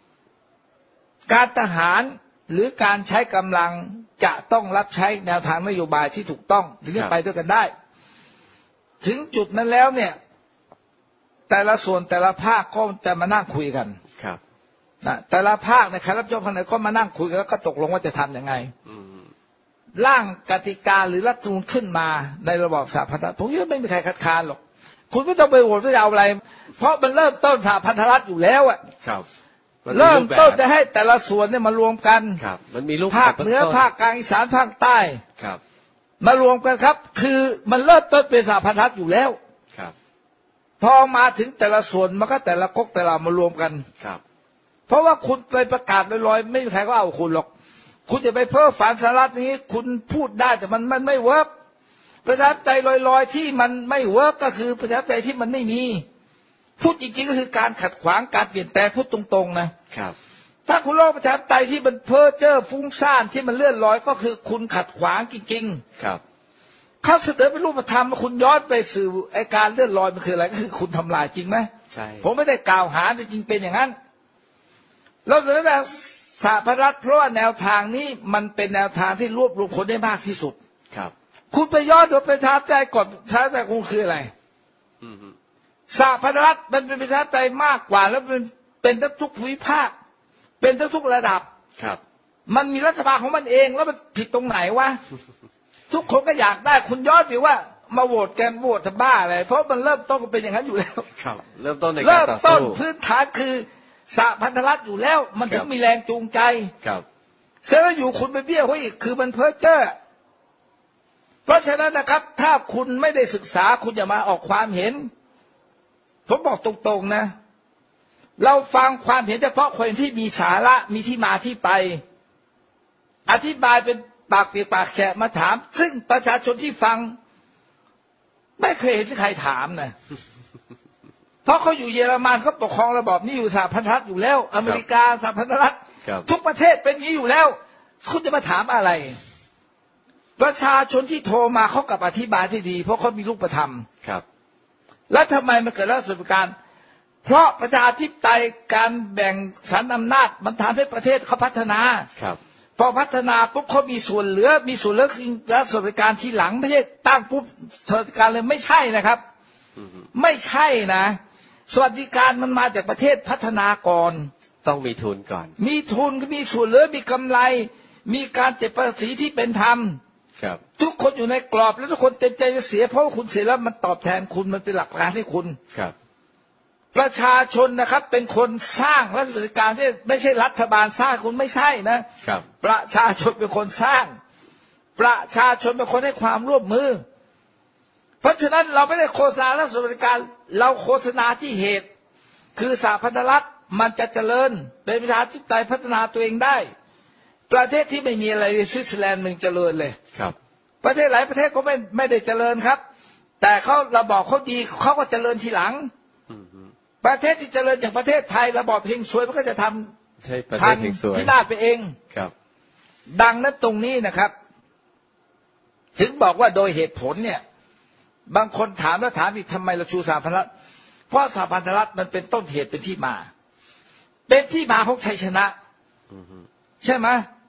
หรือการใช้กำลังจะต้องรับใช้แนวทางนโยบายที่ถูกต้องถึงจะไปด้วยกันได้ถึงจุดนั้นแล้วเนี่ยแต่ละส่วนแต่ละภาคก็จะมานั่งคุยกันนะแต่ละภาคในใครรับผิดชอบภาคไหนก็มานั่งคุยกันแล้วก็ตกลงว่าจะทำยังไงร่างกติกาหรือรัฐธรรมนูญขึ้นมาในระบอบสหพันธรัฐผมคิดว่าไม่มีใครคัดค้านหรอกคุณไม่ต้องไปโหวตว่าจะเอาอะไรเพราะมันเริ่มต้นสหพันธรัฐอยู่แล้วอ่ะเริ่มต้นจะให้แต่ละส่วนเนี่ยมารวมกันมันมีรูปภาคเหนือภาคกลางอีสานภาคใต้มารวมกันครับคือมันเริ่มต้นเป็นสหพันธรัฐอยู่แล้วพอมาถึงแต่ละส่วนมันก็แต่ละก๊กแต่ละมารวมกันเพราะว่าคุณไปประกาศลอยๆไม่มีใครก็เอาคุณหรอกคุณจะไปเพ้อฝันสาระนี้คุณพูดได้แต่มันไม่เวิร์กประชาธิปไตยลอยๆที่มันไม่เวิร์กก็คือประชาธิปไตยที่มันไม่มีพูดจริงๆก็คือการขัดขวางการเปลี่ยนแปลงพูดตรงๆนะครับถ้าคุณโลกประชาธิปไตยที่มันเพ้อเจ้อฟุ้งซ่านที่มันเลื่อนลอยก็คือคุณขัดขวางจริงๆครับเขาเสนอเป็นรูปธรรมคุณย้อนไปสื่อไอการเลื่อนลอยมันคืออะไรก็คือคุณทำลายจริงไหมใช่ผมไม่ได้กล่าวหาแต่จริงเป็นอย่างนั้นเราเสนอแบบสหพันธรัฐเพราะว่าแนวทางนี้มันเป็นแนวทางที่รวบรวมคนได้มากที่สุดครับคุณไปย้อนดูประชาธิปไตยก่อนประชาธิปไตยคุณคืออะไรสหพันธรัฐมันเป็นประชาธิปไตยมากกว่าแล้วเป็นทุกภูมิภาคเป็นทุกระดับครับมันมีรัฐบาลของมันเองแล้วมันผิดตรงไหนวะ ทุกคนก็อยากได้คุณย้อนไปว่ามาโหวตกันโหวตทำบ้าอะไรเพราะมันเริ่มต้นเป็นอย่างนั้นอยู่แล้วครับเริ่มต้นในการต่อสู้พื้นฐานคือสหพันธรัฐอยู่แล้วมันถึงมีแรงจูงใจครับเสร็จแล้วอยู่คุณไปเบี้ยวเขาอีกคือมันเพ้อเจ้อเพราะฉะนั้นนะครับถ้าคุณไม่ได้ศึกษาคุณอย่ามาออกความเห็นผมบอกตรงๆนะเราฟังความเห็นเฉพาะคนที่มีสาระมีที่มาที่ไปอธิบายเป็นปากเปียกปากแฉะมาถามซึ่งประชาชนที่ฟังไม่เคยเห็นใครถามนะเพราะเขาอยู่เยอรมันเขาปกครองระบอบนี้อยู่สหพันธรัฐอยู่แล้วอเมริกาสหพันธรัฐทุกประเทศเป็นอย่างนี้อยู่แล้วคุณจะมาถามอะไรประชาชนที่โทรมาเขากับอธิบายที่ดีเพราะเขามีรูปธรรมครับแล้วทำไมมันเกิดรัฐสวัสดิการเพราะประชาธิปไตยการแบ่งสรรอำนาจมันทำให้ประเทศเขาพัฒนาครับพอพัฒนาปุ๊บเขามีส่วนเหลือคือรัฐสวัสดิการทีหลังไม่ใช่ตั้งปุ๊บสวัสดิการเลยไม่ใช่นะครับไม่ใช่นะสวัสดิการมันมาจากประเทศพัฒนาก่อนต้องมีทุนก่อนมีทุนก็มีส่วนเหลือมีกำไรมีการเก็บภาษีที่เป็นธรรมครับทุกคนอยู่ในกรอบแล้วทุกคนเต็มใจจะเสียเพราะว่าคุณเสียแล้วมันตอบแทนคุณมันเป็นหลักการให้คุณครับประชาชนนะครับเป็นคนสร้างรัฐสวัสดิการที่ไม่ใช่รัฐบาลสร้างคุณไม่ใช่นะครับประชาชนเป็นคนสร้างประชาชนเป็นคนให้ความร่วมมือเพราะฉะนั้นเราไม่ได้โฆษณารัฐสวัสดิการเราโฆษณาที่เหตุคือสหพันธรัฐมันจะเจริญเป็นประชาธิปไตยพัฒนาตัวเองได้ประเทศที่ไม่มีอะไรสวิตเซอร์แลนด์มึงเจริญเลยครับประเทศหลายประเทศก็ไม่ได้เจริญครับแต่เขาระบอบเขาดีเขาก็เจริญทีหลังประเทศที่เจริญอย่างประเทศไทยระบอบเฮงซวยมันก็จะทำพันพินาศไปเองครับดังนั้นตรงนี้นะครับถึงบอกว่าโดยเหตุผลเนี่ยบางคนถามแล้วถามอีกทำไมเราชูสหพันธรัฐเพราะสหพันธรัฐมันเป็นต้นเหตุเป็นที่มาของชัยชนะใช่ไหม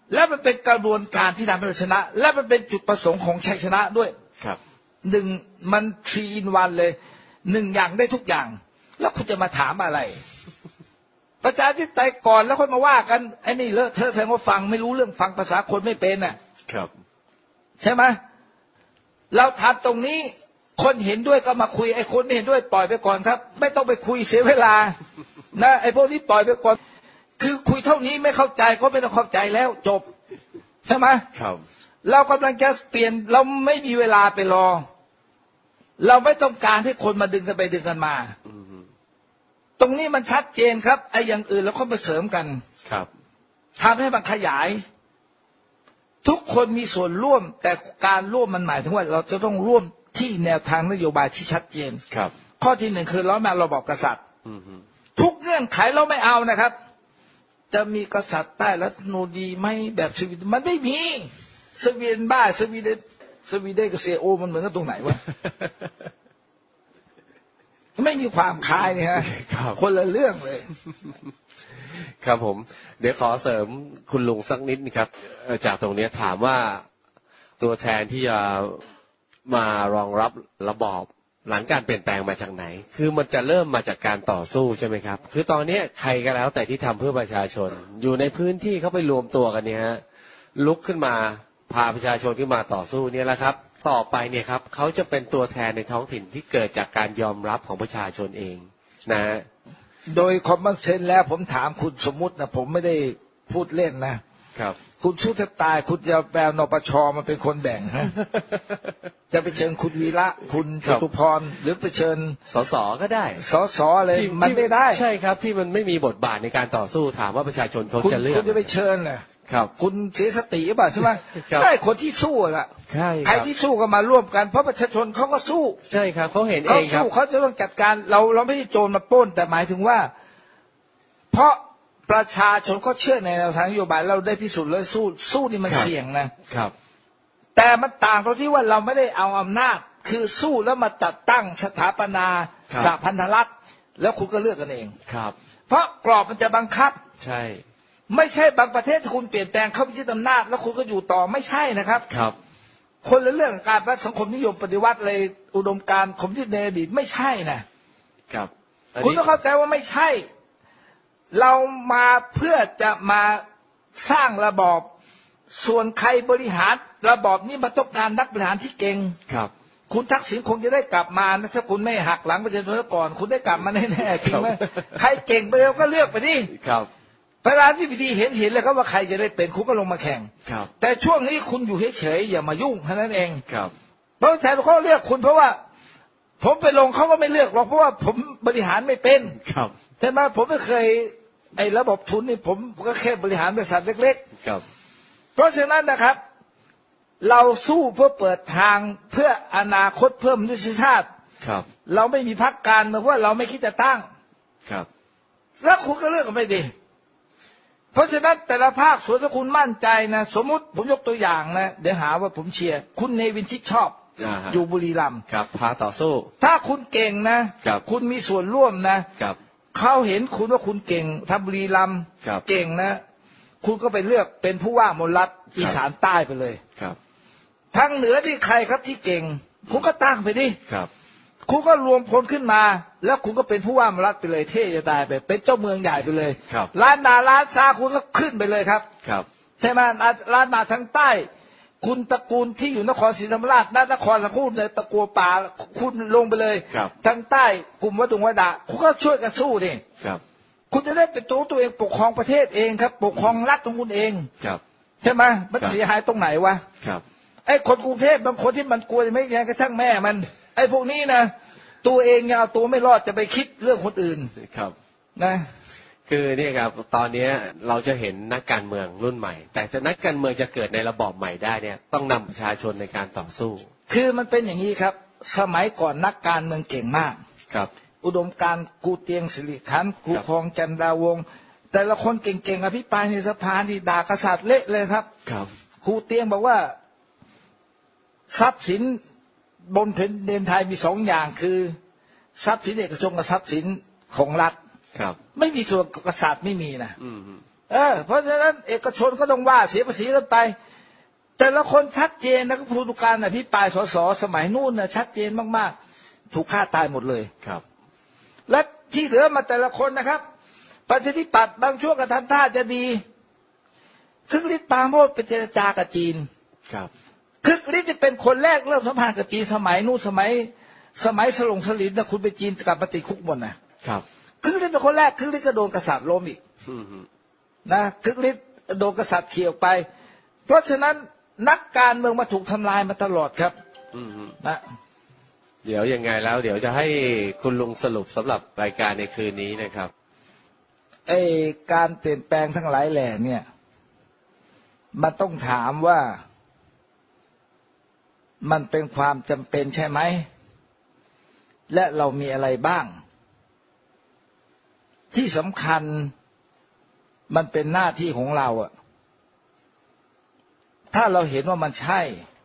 และมันเป็นกระบวนการที่ทำให้เราชนะ และมันเป็นจุดประสงค์ของชัยชนะด้วยครับหนึ่งมัน3 in 1เลยหนึ่งอย่างได้ทุกอย่าง แล้วคุณจะมาถามอะไร ประชาธิปไตยก่อนแล้วค่อยมาว่ากันไอ้นี่เลอะเทอะแสดงว่าฟังไม่รู้เรื่องฟังภาษาคนไม่เป็นน่ะครับใช่ไหมเราทำตรงนี้คนเห็นด้วยก็มาคุยไอ้คนไม่เห็นด้วยปล่อยไปก่อนครับ ไม่ต้องไปคุยเสียเวลา นะไอ้พวกนี้ปล่อยไปก่อนคือคุยเท่านี้ไม่เข้าใจก็ไม่ต้องเข้าใจแล้วจบใช่ไหมครับเรากำลังจะเปลี่ยนเราไม่มีเวลาไปรอ เราไม่ต้องการให้คนมาดึงกันไปดึงกันมา ตรงนี้มันชัดเจนครับไอ้อย่างอื่นเราก็มาเสริมกันครับทำให้มันขยาย ทุกคนมีส่วนร่วม แต่การร่วมมันหมายถึงว่าเราจะต้องร่วมที่แนวทางนโยบายที่ชัดเจนครับข้อที่ 1คือล้อมระบอบกษัตริย์ทุกเงื่อนไขเราไม่เอานะครับ จะมีกษัตริย์ใต้รัฐธรรมนูญดีไหมแบบสวีเดนมันไม่มีสวีเดนบ้าสวีเดนกับเซโอมันเหมือนกันตรงไหนวะ ไม่มีความคล้ายเนี่ยฮะครับคนละเรื่องเลยครับผมเดี๋ยวขอเสริมคุณลุงสักนิดนะครับจากตรงนี้ถามว่าตัวแทนที่จะมารองรับระบอบหลังการเปลี่ยนแปลงมาจากไหนคือมันจะเริ่มมาจากการต่อสู้ใช่ไหมครับคือตอนนี้ใครก็แล้วแต่ที่ทำเพื่อประชาชนอยู่ในพื้นที่เขาไปรวมตัวกันเนี่ยฮะลุกขึ้นมาพาประชาชนขึ้นมาต่อสู้เนี่ยแหละครับต่อไปเนี่ยครับเขาจะเป็นตัวแทนในท้องถิ่นที่เกิดจากการยอมรับของประชาชนเองนะฮะโดยคอมมอนเซนส์แล้วผมถามคุณสมมุตินะผมไม่ได้พูดเล่นนะครับ คุณสู้แทบตายคุณจะแปลนปชมาเป็นคนแบ่งฮะ จะไปเชิญคุณวีระคุณจตุพรหรือไปเชิญสสก็ได้สสอะไรมันไม่ได้ใช่ครับที่มันไม่มีบทบาทในการต่อสู้ถามว่าประชาชนเขาคุณจะเลือกคุณจะไปเชิญน่ะครับคุณเสียสติหรือเปล่าใช่ไหมครับได้คนที่สู้ล่ะใช่ใครครับที่สู้ก็มาร่วมกันเพราะประชาชนเขาก็สู้ใช่ครับเขาเห็นเอเขางครับสู้เขาจะต้องจัดการเราไม่ได้โจรมาปล้นแต่หมายถึงว่า เพราะประชาชนก็เชื่อในแนวทางนโยบายเราได้พิสูจน์แล้วสู้นี่มันครับเสี่ยงนะครับ แต่มันต่างตรงที่ว่าเราไม่ได้เอาอำนาจคือสู้แล้วมาจัดตั้งสถาปนาครับสหพันธรัฐแล้วคุณก็เลือกกันเองครับเพราะกรอบมันจะบังคับใช่ไม่ใช่บางประเทศที่คุณเปลี่ยนแปลงเข้าไปยึดอำนาจแล้วคุณก็อยู่ต่อไม่ใช่นะครับครับคนละเรื่องกับการรัฐสังคมนิยมปฏิวัติเลยอุดมการณ์ผมที่ในอดีตไม่ใช่นะครับอันคุณนี้ต้องเข้าใจว่าไม่ใช่ เรามาเพื่อจะมาสร้างระบอบส่วนใครบริหารระบอบนี้มันต้องการนักบริหารที่เก่งครับคุณทักษิณคงจะได้กลับมานะถ้าคุณไม่หักหลังประชาชนก่อน คุณได้กลับมาแน่ๆจริงไหมใครเก่งไปแล้วก็เลือกไปดิครับประธานาธิบดีเห็นเลยครับว่าใครจะได้เป็นคุณก็ลงมาแข่งครับแต่ช่วงนี้คุณอยู่เฉยๆอย่ามายุ่งเท่านั้นเองครับเพราะประชาชนเขาเลือกคุณเพราะว่า ผมไปลงเขาก็ไม่เลือกหรอกเพราะว่าผมบริหารไม่เป็นครับใช่ไหมผมไม่เคยไอ้ระบบทุนนี่ผมก็แค่บริหารบริษัทเล็กครับๆ เพราะฉะนั้นนะครับ เราสู้เพื่อเปิดทางเพื่ออนาคตเพิ่มมนุษยชาติครับเราไม่มีพรรคการเมืองเพราะว่าเราไม่คิดจะตั้งครับแล้วคุณก็เลือกกันไปดิเพราะฉะนั้นแต่ละภาคส่วนถ้าคุณมั่นใจนะสมมุติผมยกตัวอย่างนะเดี๋ยวหาว่าผมเชียร์คุณเนวินชิดชอบฮะอยู่บุรีรัมย์ครับพาต่อสู้ถ้าคุณเก่งนะครับ คุณมีส่วนร่วมนะครับ เขาเห็นคุณว่าคุณเก่งทำบุรีรัมย์ครับเก่งนะ คุณก็ไปเลือกเป็นผู้ว่ามลรัฐอีสานใต้ไปเลยครับทางเหนือที่ใครครับที่เก่ง คุณก็ตั้งไปดิครับคุณก็รวมพลขึ้นมา แล้วคุณก็เป็นผู้ว่ามลรัฐไปเลยเท่จะตายไปเป็นเจ้าเมืองใหญ่ไปเลยครับล้านนาล้านซาคุณก็ขึ้นไปเลยครับครับใช่ไหมล้านนาทางใต้ คุณตระกูลที่อยู่นครศรีธรรมราชนครละคุณเลยตะกัวป่าคุณลงไปเลยครับทางใต้กลุ่มวัดดุงวัดดาคุณก็ช่วยกันสู้นี่ครับคุณจะได้เป็นตัวเองปกครองประเทศเองครับ ปกครองรัฐของคุณเองครับใช่ไหมมันครับเสียหายตรงไหนวะครับไอ้คนกรุงเทพบางคนที่มันกลัวไม่ยังกระทั่งแม่มัน ไอ้พวกนี้นะตัวเองยังเอาตัวไม่รอดจะไปคิดเรื่องคนอื่นครับนะคือเนี่ยครับตอนนี้เราจะเห็นนักการเมืองรุ่นใหม่ แต่จะนักการเมืองจะเกิดในระบอบใหม่ได้เนี่ยต้องนำประชาชนในการต่อสู้คือมันเป็นอย่างนี้ครับ สมัยก่อนนักการเมืองเก่งมากครับอุดมการณ์กูเตียงสิริขันธ์กูครับครองจันดาวงศ์แต่ละคนเก่งๆอภิปรายในสภานี่ด่ากษัตริย์เละเลยครับครับครูเตียงบอกว่าทรัพย์สินบนแผ่นดินไทยมีสองอย่างคือทรัพย์สินเอกชนกับทรัพย์สินของรัฐครับไม่มีส่วนกษัตริย์ไม่มีนะอืมเพราะฉะนั้นเอกชนก็ต้องว่าเสียภาษีกันไปแต่ละคนชัดเจนนะผู้ตุการอภิปรายสสสมัยนู่นนะชัดเจนมากๆถูกฆ่าตายหมดเลยครับและที่เหลือมาแต่ละคนนะครับประชาธิปัตย์บางช่วงก็ทำท่าจะดีคึกฤทธิ์ปราโมชไปเจรจากับจีนครับคึกฤทธิ์จะเป็นคนแรกเริ่มสัมพันธ์กับจีนสมัยนู่นสมัยสลงสลินนะคุณไปจีนกลับมาติดคุกหมดนะครับคึกฤทธิ์เป็นคนแรกคึกฤทธิ์ก็โดนกษัตริย์ล้มอีกนะคึกฤทธิ์โดนกษัตริย์เขี่ยวไปเพราะฉะนั้นนักการเมืองมาถูกทำลายมาตลอดครับนะเดี๋ยวยังไงแล้วเดี๋ยวจะให้คุณลุงสรุปสำหรับรายการในคืนนี้นะครับการเปลี่ยนแปลงทั้งหลายแหล่เนี่ยมันต้องถามว่ามันเป็นความจำเป็นใช่ไหมและเรามีอะไรบ้างที่สำคัญมันเป็นหน้าที่ของเราอะถ้าเราเห็นว่ามันใช่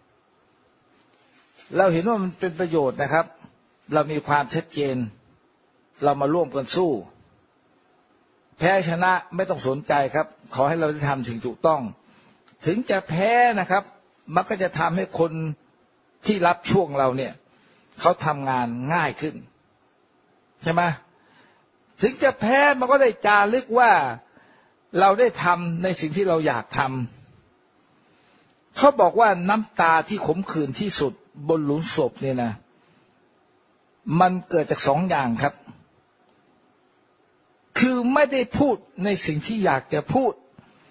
เราเห็นว่ามันเป็นประโยชน์นะครับเรามีความชัดเจนเรามาร่วมกันสู้แพ้ชนะไม่ต้องสนใจครับขอให้เราได้ทำสิ่งถูกต้องถึงจะแพ้นะครับมันก็จะทำให้คนที่รับช่วงเราเนี่ยเขาทำงานง่ายขึ้นใช่ไหมถึงจะแพ้มันก็ได้จารึกว่าเราได้ทำในสิ่งที่เราอยากทำเขาบอกว่าน้ำตาที่ขมขื่นที่สุดบนหลุมศพเนี่ยนะมันเกิดจากสองอย่างครับคือไม่ได้พูดในสิ่งที่อยากจะพูด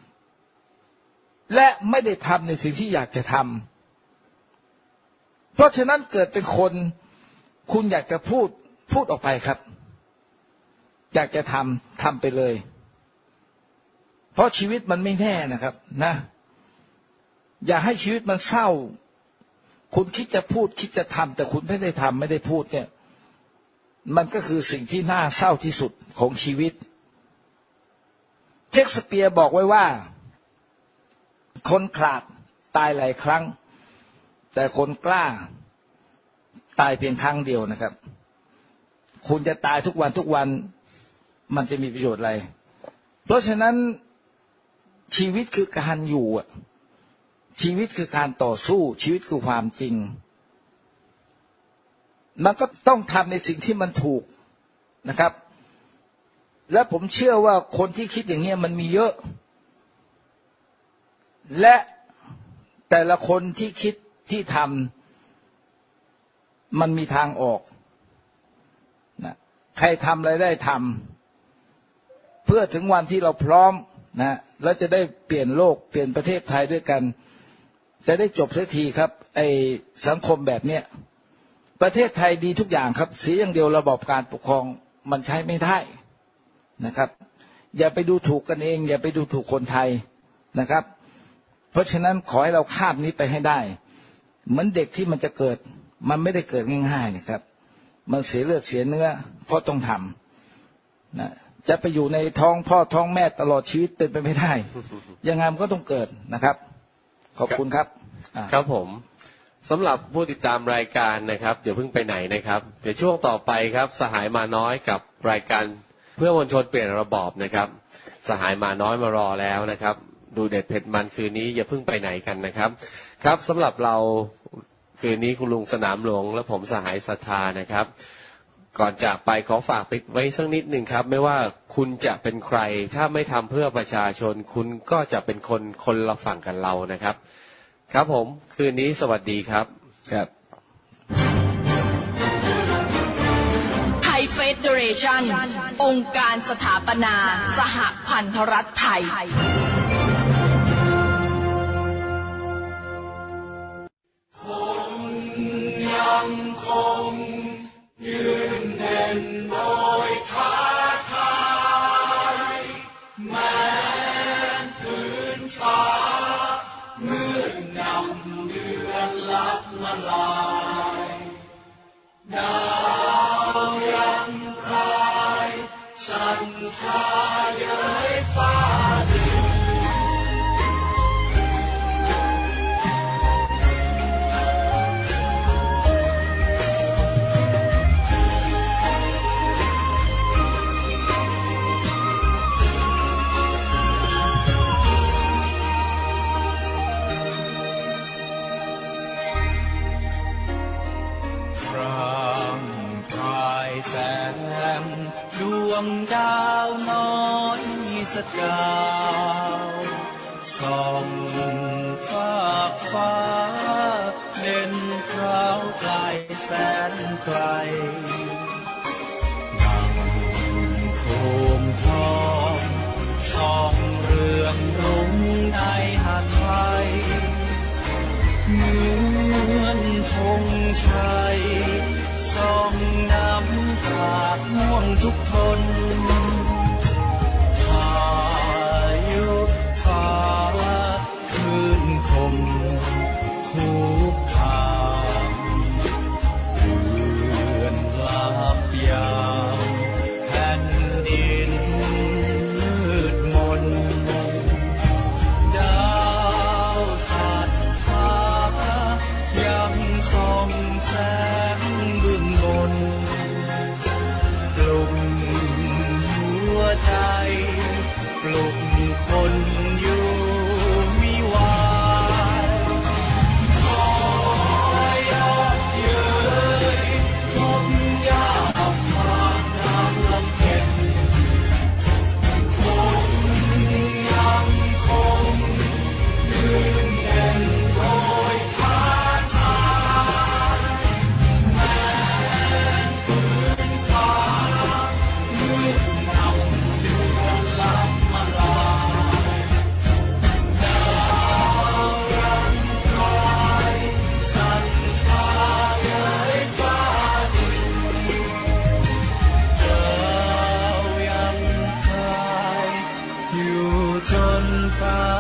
และไม่ได้ทำในสิ่งที่อยากจะทำเพราะฉะนั้นเกิดเป็นคนคุณอยากจะพูดออกไปครับอยากจะทำไปเลยเพราะชีวิตมันไม่แน่นะครับนะอย่าให้ชีวิตมันเศร้าคุณคิดจะพูดคิดจะทำแต่คุณไม่ได้ทำไม่ได้พูดเนี่ยมันก็คือสิ่งที่น่าเศร้าที่สุดของชีวิตเชคสเปียร์บอกไว้ว่าคนขลาดตายหลายครั้งแต่คนกล้าตายเพียงครั้งเดียวนะครับคุณจะตายทุกวันมันจะมีประโยชน์อะไรเพราะฉะนั้นชีวิตคือการอยู่ชีวิตคือการต่อสู้ชีวิตคือความจริงมันก็ต้องทำในสิ่งที่มันถูกนะครับและผมเชื่อว่าคนที่คิดอย่างนี้มันมีเยอะและแต่ละคนที่คิดที่ทำมันมีทางออกนะใครทำอะไรได้ทำเพื่อถึงวันที่เราพร้อมนะแล้วจะได้เปลี่ยนโลกเปลี่ยนประเทศไทยด้วยกันจะได้จบเสียทีครับไอ้สังคมแบบเนี้ยประเทศไทยดีทุกอย่างครับเสียอย่างเดียวระบบการปกครองมันใช้ไม่ได้นะครับอย่าไปดูถูกกันเองอย่าไปดูถูกคนไทยนะครับเพราะฉะนั้นขอให้เราข้ามนี้ไปให้ได้เหมือนเด็กที่มันจะเกิดมันไม่ได้เกิดง่ายๆนะครับมันเสียเลือดเสียเนื้อเพราะต้องทำนะจะไปอยู่ในท้องพ่อท้องแม่ตลอดชีวิตเป็นไปไม่ได้ยังไงมันก็ต้องเกิดนะครับขอบคุณครับครับผมสำหรับผู้ติดตามรายการนะครับเดี๋ยวเพิ่งไปไหนนะครับเดี๋ยวช่วงต่อไปครับสหายมาน้อยกับรายการเพื่อมวลชนเปลี่ยนระบอบนะครับสหายมาน้อยมารอแล้วนะครับดูเด็ดเผ็ดมันคืนนี้อย่าเพิ่งไปไหนกันนะครับครับสำหรับเราคืนนี้คุณลุงสนามหลวงและผมสหายศรัทธานะครับก่อนจากไปขอฝากไปไว้สักนิดหนึ่งครับไม่ว่าคุณจะเป็นใครถ้าไม่ทำเพื่อประชาชนคุณก็จะเป็นคนละฝั่งกันเรานะครับครับผมคืนนี้สวัสดีครับครับไทยเฟเดเรชันองค์การสถาปนาสหพันธรัฐไทยยังคงยืนเด่นโดยท้าทายแม้พื้นฟ้ามืดดำเดือนลับละลายดาวยังพรายสั่นทาเย้ยฟ้าดินกาวส่องฟากฟ้าเด่นพร้าวไกลแสนไกลดังโคมทองส่องเรืองรุ่งในหาดไทยเหมือนธงชัยส่องน้ำจากม่วงทุกทนพายุฟ้าคลื่นคมคุกคามเรือนลับยามแผ่นดินมืดมนดาวสัตว์ฟ้ายังส่องแสงเบื้องบนปลุกหัวใจปลุกคนอยู่มิวายคอยยับเย้ยทบยาบผ่านน้ำลำเค็ญคนยังคงยืนเด่นโดยท้าทายแม้พื้นฟ้ามืดนำเดือนลับมาลายดาวยังคอยสั่นฟ้าเย้ยฟ้าดินดาวยังคอยอยู่จนฟ้า